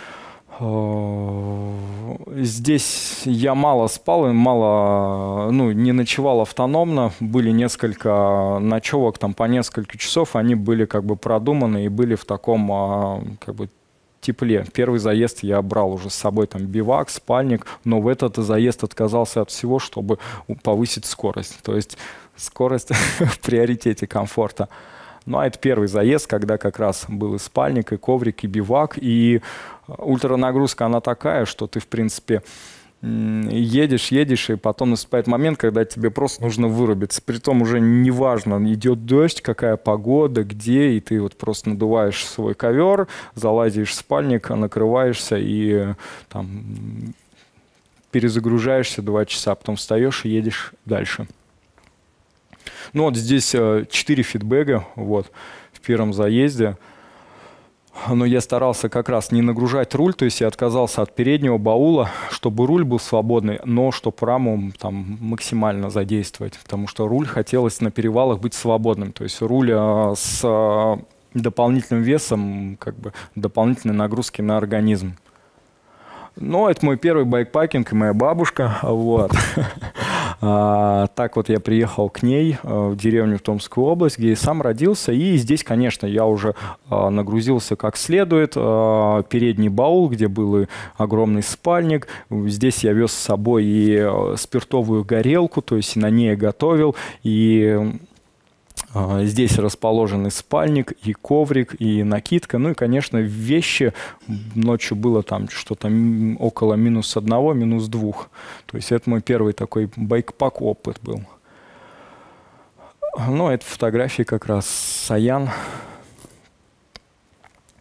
Здесь я мало спал, не ночевал автономно. Были несколько ночевок там по несколько часов. Они были как бы продуманы и были в таком как бы тепле. Первый заезд я брал уже с собой там бивак, спальник, но в этот заезд отказался от всего, чтобы повысить скорость. То есть скорость в приоритете комфорта. Ну, а это первый заезд, когда как раз был и спальник, и коврик, и бивак, и ультранагрузка, она такая, что ты, в принципе, едешь, и потом наступает момент, когда тебе просто нужно вырубиться. Притом уже неважно, идет дождь, какая погода, где, и ты вот просто надуваешь свой ковер, залазишь в спальник, накрываешься и там перезагружаешься 2 часа, потом встаешь и едешь дальше. Ну вот здесь 4 фидбэга вот, в первом заезде. Но я старался как раз не нагружать руль, то есть я отказался от переднего баула, чтобы руль был свободный, но чтобы раму там максимально задействовать, потому что руль хотелось на перевалах быть свободным. То есть руль с дополнительным весом, как бы дополнительной нагрузки на организм. Ну, это мой первый байкпакинг и моя бабушка. Вот. Так вот я приехал к ней в деревню в Томскую область, где я сам родился. И здесь, конечно, я уже нагрузился как следует. Передний баул, где был и огромный спальник. Здесь я вез с собой и спиртовую горелку, то есть на ней я готовил. И здесь расположен и спальник, и коврик, и накидка. Ну и, конечно, вещи. Ночью было там что-то около -1, -2. То есть это мой первый такой байкпак опыт был. Ну, это фотографии как раз Саян.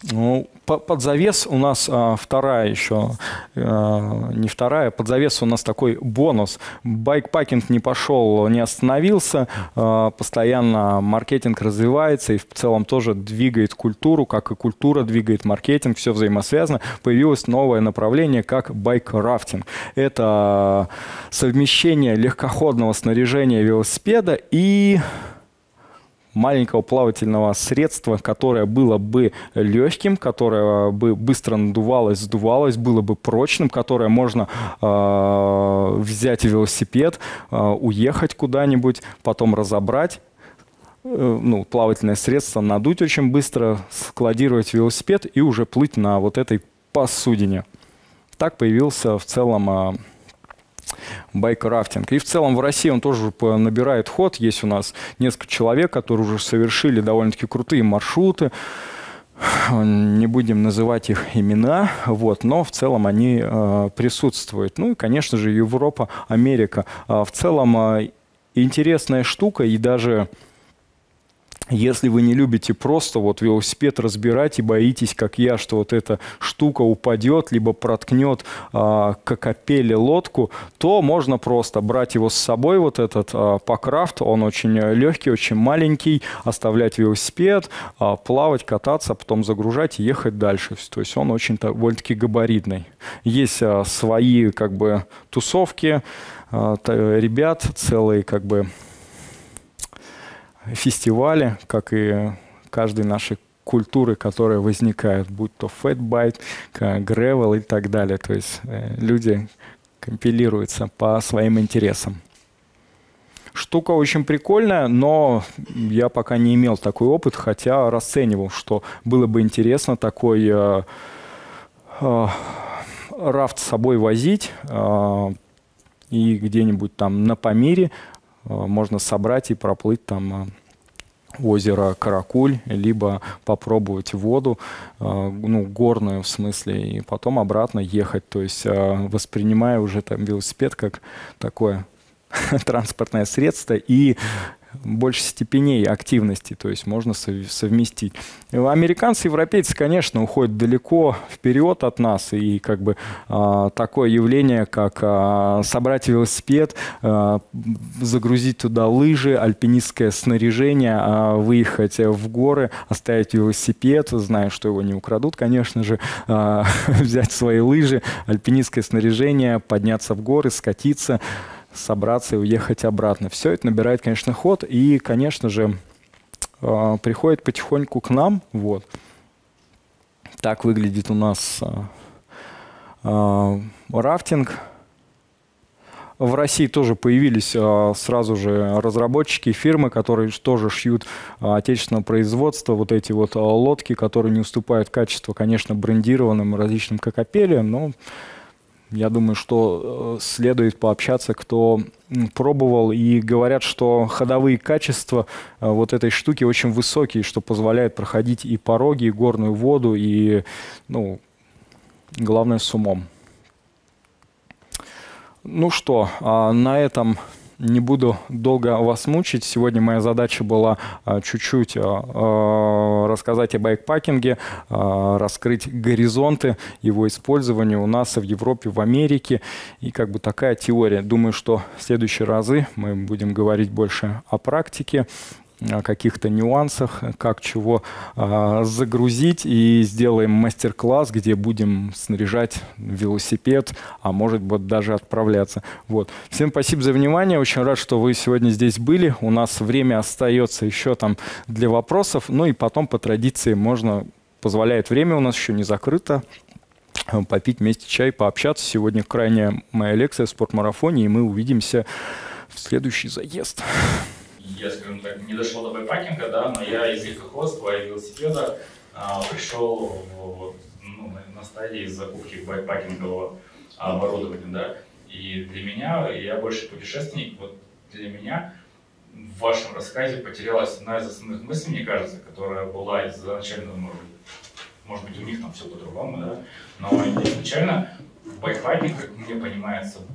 Ну, под завес у нас вторая еще, не вторая, под завес у нас такой бонус. Байкпакинг не пошел, не остановился, постоянно маркетинг развивается и в целом тоже двигает культуру, как и культура двигает маркетинг, все взаимосвязано. Появилось новое направление, как байк-рафтинг. Это совмещение легкоходного снаряжения велосипеда и маленького плавательного средства, которое было бы легким, которое бы быстро надувалось, сдувалось, было бы прочным, которое можно взять велосипед, уехать куда-нибудь, потом разобрать, ну, плавательное средство надуть очень быстро, складировать велосипед и уже плыть на вот этой посудине. Так появился в целом байк-рафтинг. И в целом в России он тоже набирает ход. Есть у нас несколько человек, которые уже совершили довольно-таки крутые маршруты. Не будем называть их имена, вот, но в целом они присутствуют. Ну и, конечно же, Европа, Америка. В целом интересная штука, и даже если вы не любите просто вот велосипед разбирать и боитесь, как я, что вот эта штука упадет, либо проткнет кокопель лодку, то можно просто брать его с собой, вот этот Пакрафт, он очень легкий, очень маленький, оставлять велосипед, плавать, кататься, а потом загружать и ехать дальше. То есть он очень довольно-таки габаритный. Есть свои как бы тусовки, ребят, целые как бы фестивали, как и каждой нашей культуры, которая возникает, будь то фэтбайк, грэвел и так далее. То есть люди компилируются по своим интересам. Штука очень прикольная, но я пока не имел такой опыт, хотя расценивал, что было бы интересно такой рафт с собой возить и где-нибудь там на Памире можно собрать и проплыть там озеро Каракуль, либо попробовать воду, ну, горную в смысле, и потом обратно ехать. То есть воспринимая уже там велосипед как такое транспортное средство и больше степеней активности, то есть можно совместить. Американцы, европейцы, конечно, уходят далеко вперед от нас, и как бы такое явление, как собрать велосипед, загрузить туда лыжи, альпинистское снаряжение, выехать в горы, оставить велосипед, зная, что его не украдут, конечно же, взять свои лыжи, альпинистское снаряжение, подняться в горы, скатиться, собраться и уехать обратно. Все это набирает, конечно, ход и, конечно же, приходит потихоньку к нам. Вот. Так выглядит у нас рафтинг. В России тоже появились сразу же разработчики, фирмы, которые тоже шьют отечественного производства вот эти вот лодки, которые не уступают качеству, конечно, брендированным различным кокопелям, но я думаю, что следует пообщаться, кто пробовал, и говорят, что ходовые качества вот этой штуки очень высокие, что позволяет проходить и пороги, и горную воду, и, ну, главное, с умом. Ну что, на этом не буду долго вас мучить. Сегодня моя задача была чуть-чуть рассказать о байкпакинге, раскрыть горизонты его использования у нас в Европе, в Америке. И как бы такая теория. Думаю, что в следующие разы мы будем говорить больше о практике, о каких-то нюансах, как чего загрузить, и сделаем мастер-класс, где будем снаряжать велосипед, а может быть даже отправляться. Вот. Всем спасибо за внимание, очень рад, что вы сегодня здесь были. У нас время остается еще там для вопросов, ну и потом по традиции можно, позволяет время, у нас еще не закрыто, попить вместе чай, пообщаться. Сегодня крайняя моя лекция в спортмарафоне, и мы увидимся в следующий заезд. Я, скажем так, не дошел до байкпакинга, да, но я из легкоходства и велосипеда пришел на стадии закупки байкпакингового оборудования, да. И для меня, я больше путешественник, вот для меня в вашем рассказе потерялась одна из основных мыслей, мне кажется, которая была изначально, может быть, у них там все по-другому, да, но изначально байкпакинг, как мне понимается,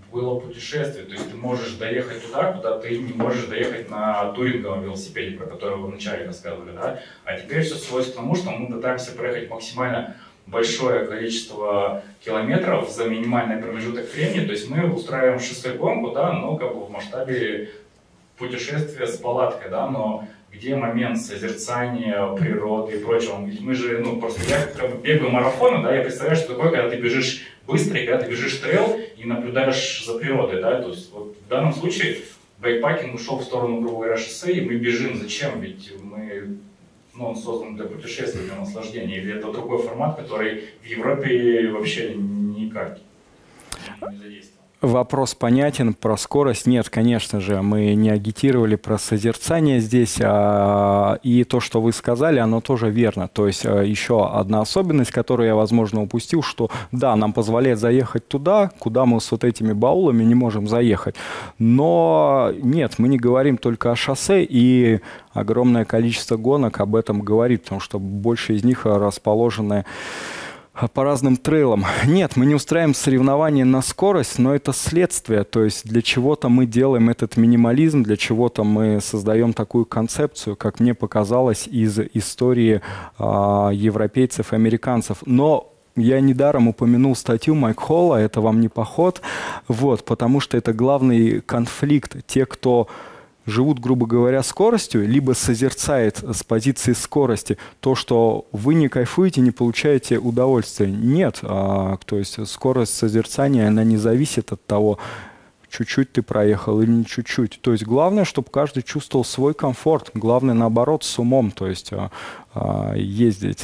было путешествие. То есть ты можешь доехать туда, куда ты не можешь доехать на туринговом велосипеде, про который вы вначале рассказывали, да? А теперь все сводится к тому, что мы пытаемся проехать максимально большое количество километров за минимальный промежуток времени. То есть мы устраиваем шоссе-гонку, да, но как бы в масштабе путешествия с палаткой, да, но где момент созерцания природы и прочего. Мы же, ну, просто я как бы бегаю марафоны, да, я представляю, что такое, когда ты бежишь быстро, и когда ты бежишь трейл и наблюдаешь за природой, да, то есть вот в данном случае байкпакинг ушел в сторону, грубо говоря, шоссе, и мы бежим. Зачем? Ведь мы, ну, он создан для путешествия, для наслаждения. Или это другой формат, который в Европе вообще никак не задействован. Вопрос понятен, про скорость нет, конечно же, мы не агитировали про созерцание здесь, и то, что вы сказали, оно тоже верно. То есть еще одна особенность, которую я, возможно, упустил, что да, нам позволяет заехать туда, куда мы с вот этими баулами не можем заехать. Но нет, мы не говорим только о шоссе, и огромное количество гонок об этом говорит, потому что больше из них расположены по разным трейлам. Нет, мы не устраиваем соревнования на скорость, но это следствие. То есть для чего-то мы делаем этот минимализм, для чего-то мы создаем такую концепцию, как мне показалось из истории европейцев и американцев. Но я недаром упомянул статью Майк Холла, это вам не поход, вот, потому что это главный конфликт. Те, кто живут, грубо говоря, скоростью, либо созерцает с позиции скорости то, что вы не кайфуете, не получаете удовольствия. Нет, то есть скорость созерцания, она не зависит от того, чуть-чуть ты проехал или не чуть-чуть. То есть главное, чтобы каждый чувствовал свой комфорт. Главное, наоборот, с умом, то есть ездить.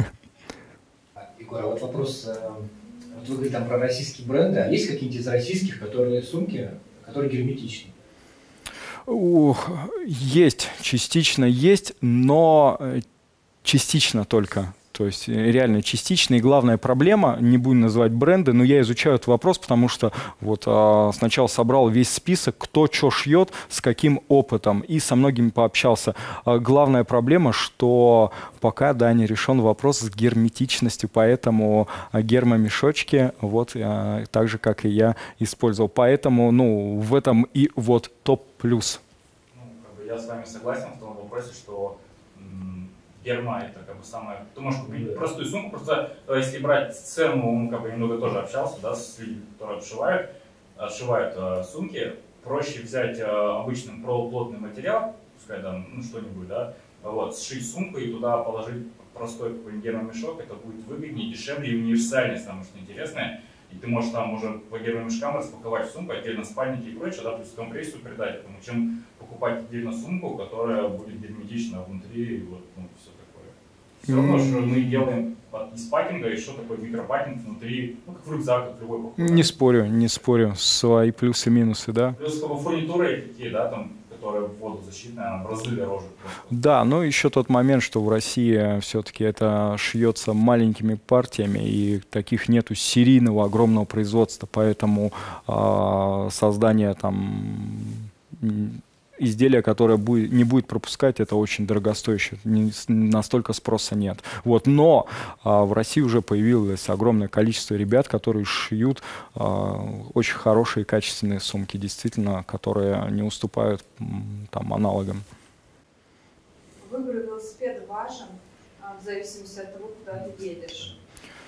Егор, а вот вопрос, вот вы говорите там про российские бренды, а есть какие-нибудь из российских, которые сумки, которые герметичны? Есть, частично есть, но частично только. То есть реально частично. И главная проблема, не будем называть бренды, но я изучаю этот вопрос, потому что вот сначала собрал весь список, кто что шьет, с каким опытом, и со многими пообщался. Главная проблема, что пока, да, не решен вопрос с герметичностью, поэтому гермомешочки, вот, так же, как и я, использовал. Поэтому, ну, в этом и вот топ-плюс. Ну, как бы я с вами согласен в том вопросе, что герма это как бы самое. Ты можешь купить простую сумку, просто если брать цену, как бы немного тоже общался, да, с людьми, которые отшивают сумки, проще взять обычный плотный материал, пускай там, ну, что-нибудь, да, вот, сшить сумку и туда положить простой какой-нибудь гермомешок, это будет выгоднее, дешевле и универсальнее, самое что интересное. И ты можешь там уже по гермомешкам распаковать сумку, отдельно спальники и прочее, да, плюс компрессию придать этому, чем покупать отдельно сумку, которая будет герметична внутри, и вот, ну, все такое. Все равно, что мы делаем из пакинга еще такой микропакинг внутри, ну, как в рюкзак, как в любой покупке. Не спорю, свои плюсы и минусы, да. Плюс как бы фурнитура такие, да, там, которая водозащитная, она в разы дороже. Да, но еще тот момент, что в России все-таки это шьется маленькими партиями, и таких нету серийного огромного производства, поэтому создание там изделия, которое не будет пропускать, это очень дорогостоящее, настолько спроса нет. Вот, но в России уже появилось огромное количество ребят, которые шьют очень хорошие качественные сумки, действительно, которые не уступают там аналогам. Выбор велосипеда важен в зависимости от того, куда ты едешь.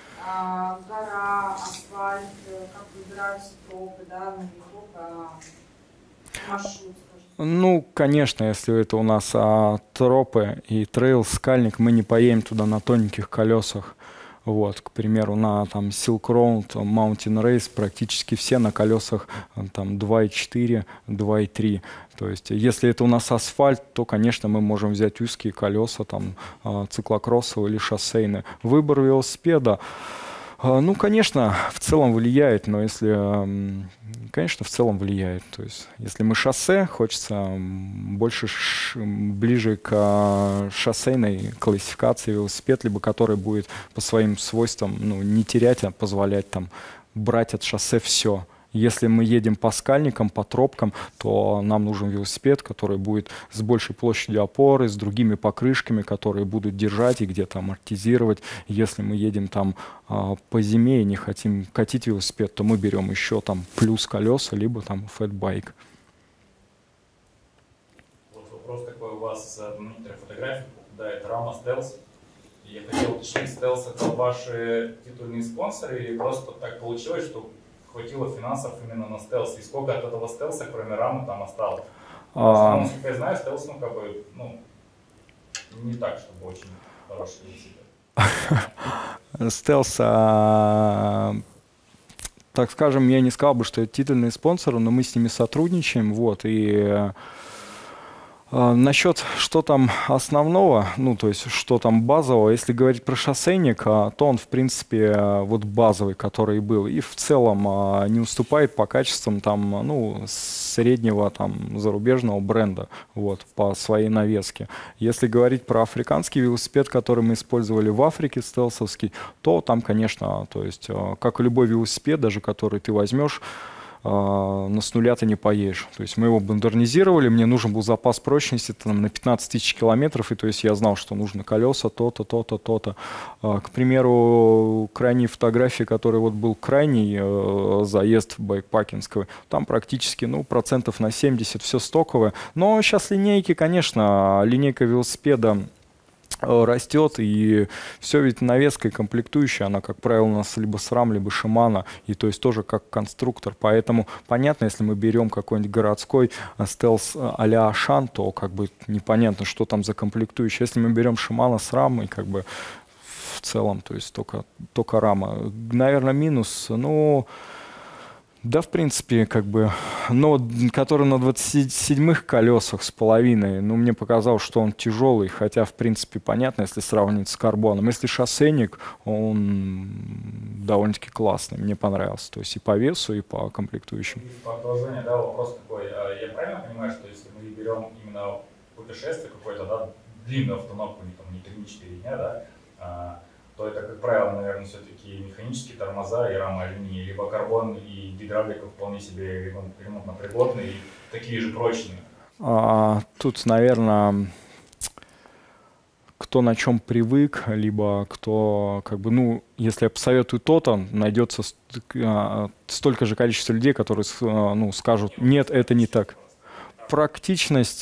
Гора, асфальт, как выбираются тропы, да, навигатор, маршрут. Ну, конечно, если это у нас тропы и трейл, скальник, мы не поедем туда на тоненьких колесах. Вот, к примеру, на там Silk Road, Mountain Race практически все на колесах там 2.4, 2.3. То есть, если это у нас асфальт, то, конечно, мы можем взять узкие колеса, там циклокроссовые или шоссейные. Выбор велосипеда, ну, конечно, в целом влияет, но если, конечно, в целом влияет. То есть, если мы шоссе, хочется больше ближе к шоссейной классификации велосипед, либо который будет по своим свойствам, ну, не терять, а позволять там брать от шоссе все. Если мы едем по скальникам, по тропкам, то нам нужен велосипед, который будет с большей площадью опоры, с другими покрышками, которые будут держать и где-то амортизировать. Если мы едем там по зиме и не хотим катить велосипед, то мы берем еще там плюс колеса, либо там фэтбайк. Вот вопрос такой у вас на некоторых фотографиях попадает рама Stealth. Я хотел уточнить, Stealth это ваши титульные спонсоры или просто так получилось, что хватило финансов именно на Stealth? И сколько от этого Stealth, кроме рамы, там осталось? Насколько я знаю, Stealth, ну, как бы, ну, не так, чтобы очень хороший велосипед. Stealth, так скажем, я не сказал бы, что это титульные спонсоры, но мы с ними сотрудничаем, вот, и насчет, что там основного, ну, то есть, что там базового, если говорить про шоссейник, то он, в принципе, вот базовый, который был, и в целом не уступает по качествам там, ну, среднего там зарубежного бренда, вот, по своей навеске. Если говорить про африканский велосипед, который мы использовали в Африке, стелсовский, то там, конечно, то есть, как и любой велосипед, даже который ты возьмешь, но с нуля ты не поедешь. То есть мы его модернизировали, мне нужен был запас прочности там, на 15 тысяч километров, и то есть я знал, что нужно колеса, то-то, то-то, то-то. К примеру, крайние фотографии, который вот был крайний заезд байкпакинговый, там практически, ну, процентов на 70 все стоковое. Но сейчас линейки, конечно, линейка велосипеда растет, и все ведь навеска и комплектующая, она, как правило, у нас либо SRAM, либо Shimano, и то есть тоже как конструктор. Поэтому понятно, если мы берем какой-нибудь городской стелс а-ля Ашан, то как бы непонятно, что там за комплектующая. Если мы берем Shimano SRAM, и как бы в целом, то есть только рама. Наверное, минус, ну, да, в принципе, как бы, но который на 27-х колесах с половиной, ну, мне показалось, что он тяжелый, хотя, в принципе, понятно, если сравнивать с карбоном. Если шоссейник, он довольно-таки классный, мне понравился, то есть и по весу, и по комплектующим. По продолжению, да, вопрос такой, я правильно понимаю, что если мы берем именно путешествие какое-то, да, длинную автономку, не 3-4 дня, да, то это, как правило, наверное, все-таки механические тормоза и рама алюминия, либо карбон и гидравлика вполне себе ремонтно-пригодные и такие же прочные. Тут, наверное, кто на чем привык, либо кто, как бы, ну, если я посоветую то-то, найдется столько же количества людей, которые, ну, скажут, нет, это не так. Практичность...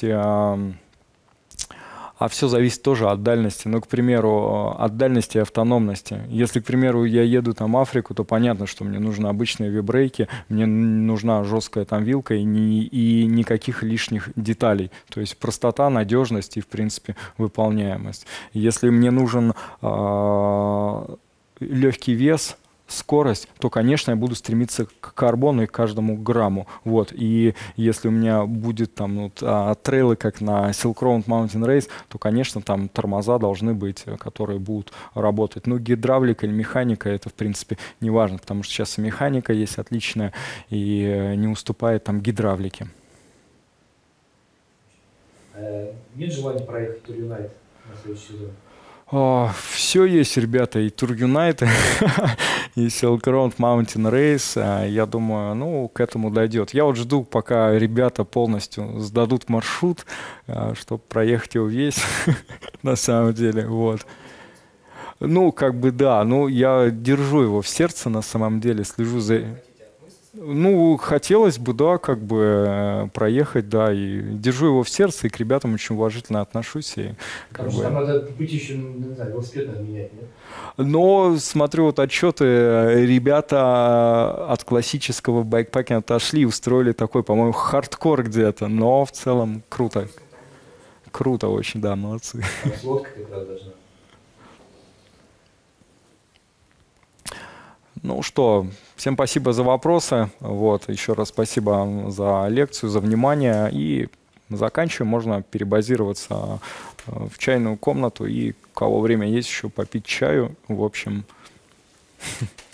А все зависит тоже от дальности. Ну, к примеру, от дальности и автономности. Если, к примеру, я еду там в Африку, то понятно, что мне нужны обычные вибрейки, мне нужна жесткая там вилка и никаких лишних деталей. То есть простота, надежность и, в принципе, выполняемость. Если мне нужен легкий вес, скорость, то, конечно, я буду стремиться к карбону и к каждому грамму. Вот. И если у меня будет там вот, трейлы, как на Silk Road Mountain Race, то, конечно, там тормоза должны быть, которые будут работать. Ну, гидравлика или механика, это, в принципе, не важно, потому что сейчас и механика есть отличная, и не уступает там гидравлике. Нет желания проехать Tour Unite на следующий сезон? Все есть, ребята, и Tour Unite, и Silk Road Mountain Race. Я думаю, ну, к этому дойдет. Я вот жду, пока ребята полностью сдадут маршрут, чтобы проехать его весь, на самом деле, вот. Ну, как бы да, ну, я держу его в сердце, на самом деле, слежу за... Ну, хотелось бы, да, как бы проехать, да, и держу его в сердце, и к ребятам очень уважительно отношусь. И, потому что там надо по пути еще, не знаю, велосипед надо менять, нет? Но, смотрю, вот отчеты, ребята от классического байкпакинга отошли, устроили такой, по-моему, хардкор где-то, но в целом круто. Круто очень, да, молодцы. А лодка как раз должна. Ну что, всем спасибо за вопросы. Вот, еще раз спасибо за лекцию, за внимание. И заканчиваем. Можно перебазироваться в чайную комнату и у кого время есть еще попить чаю. В общем...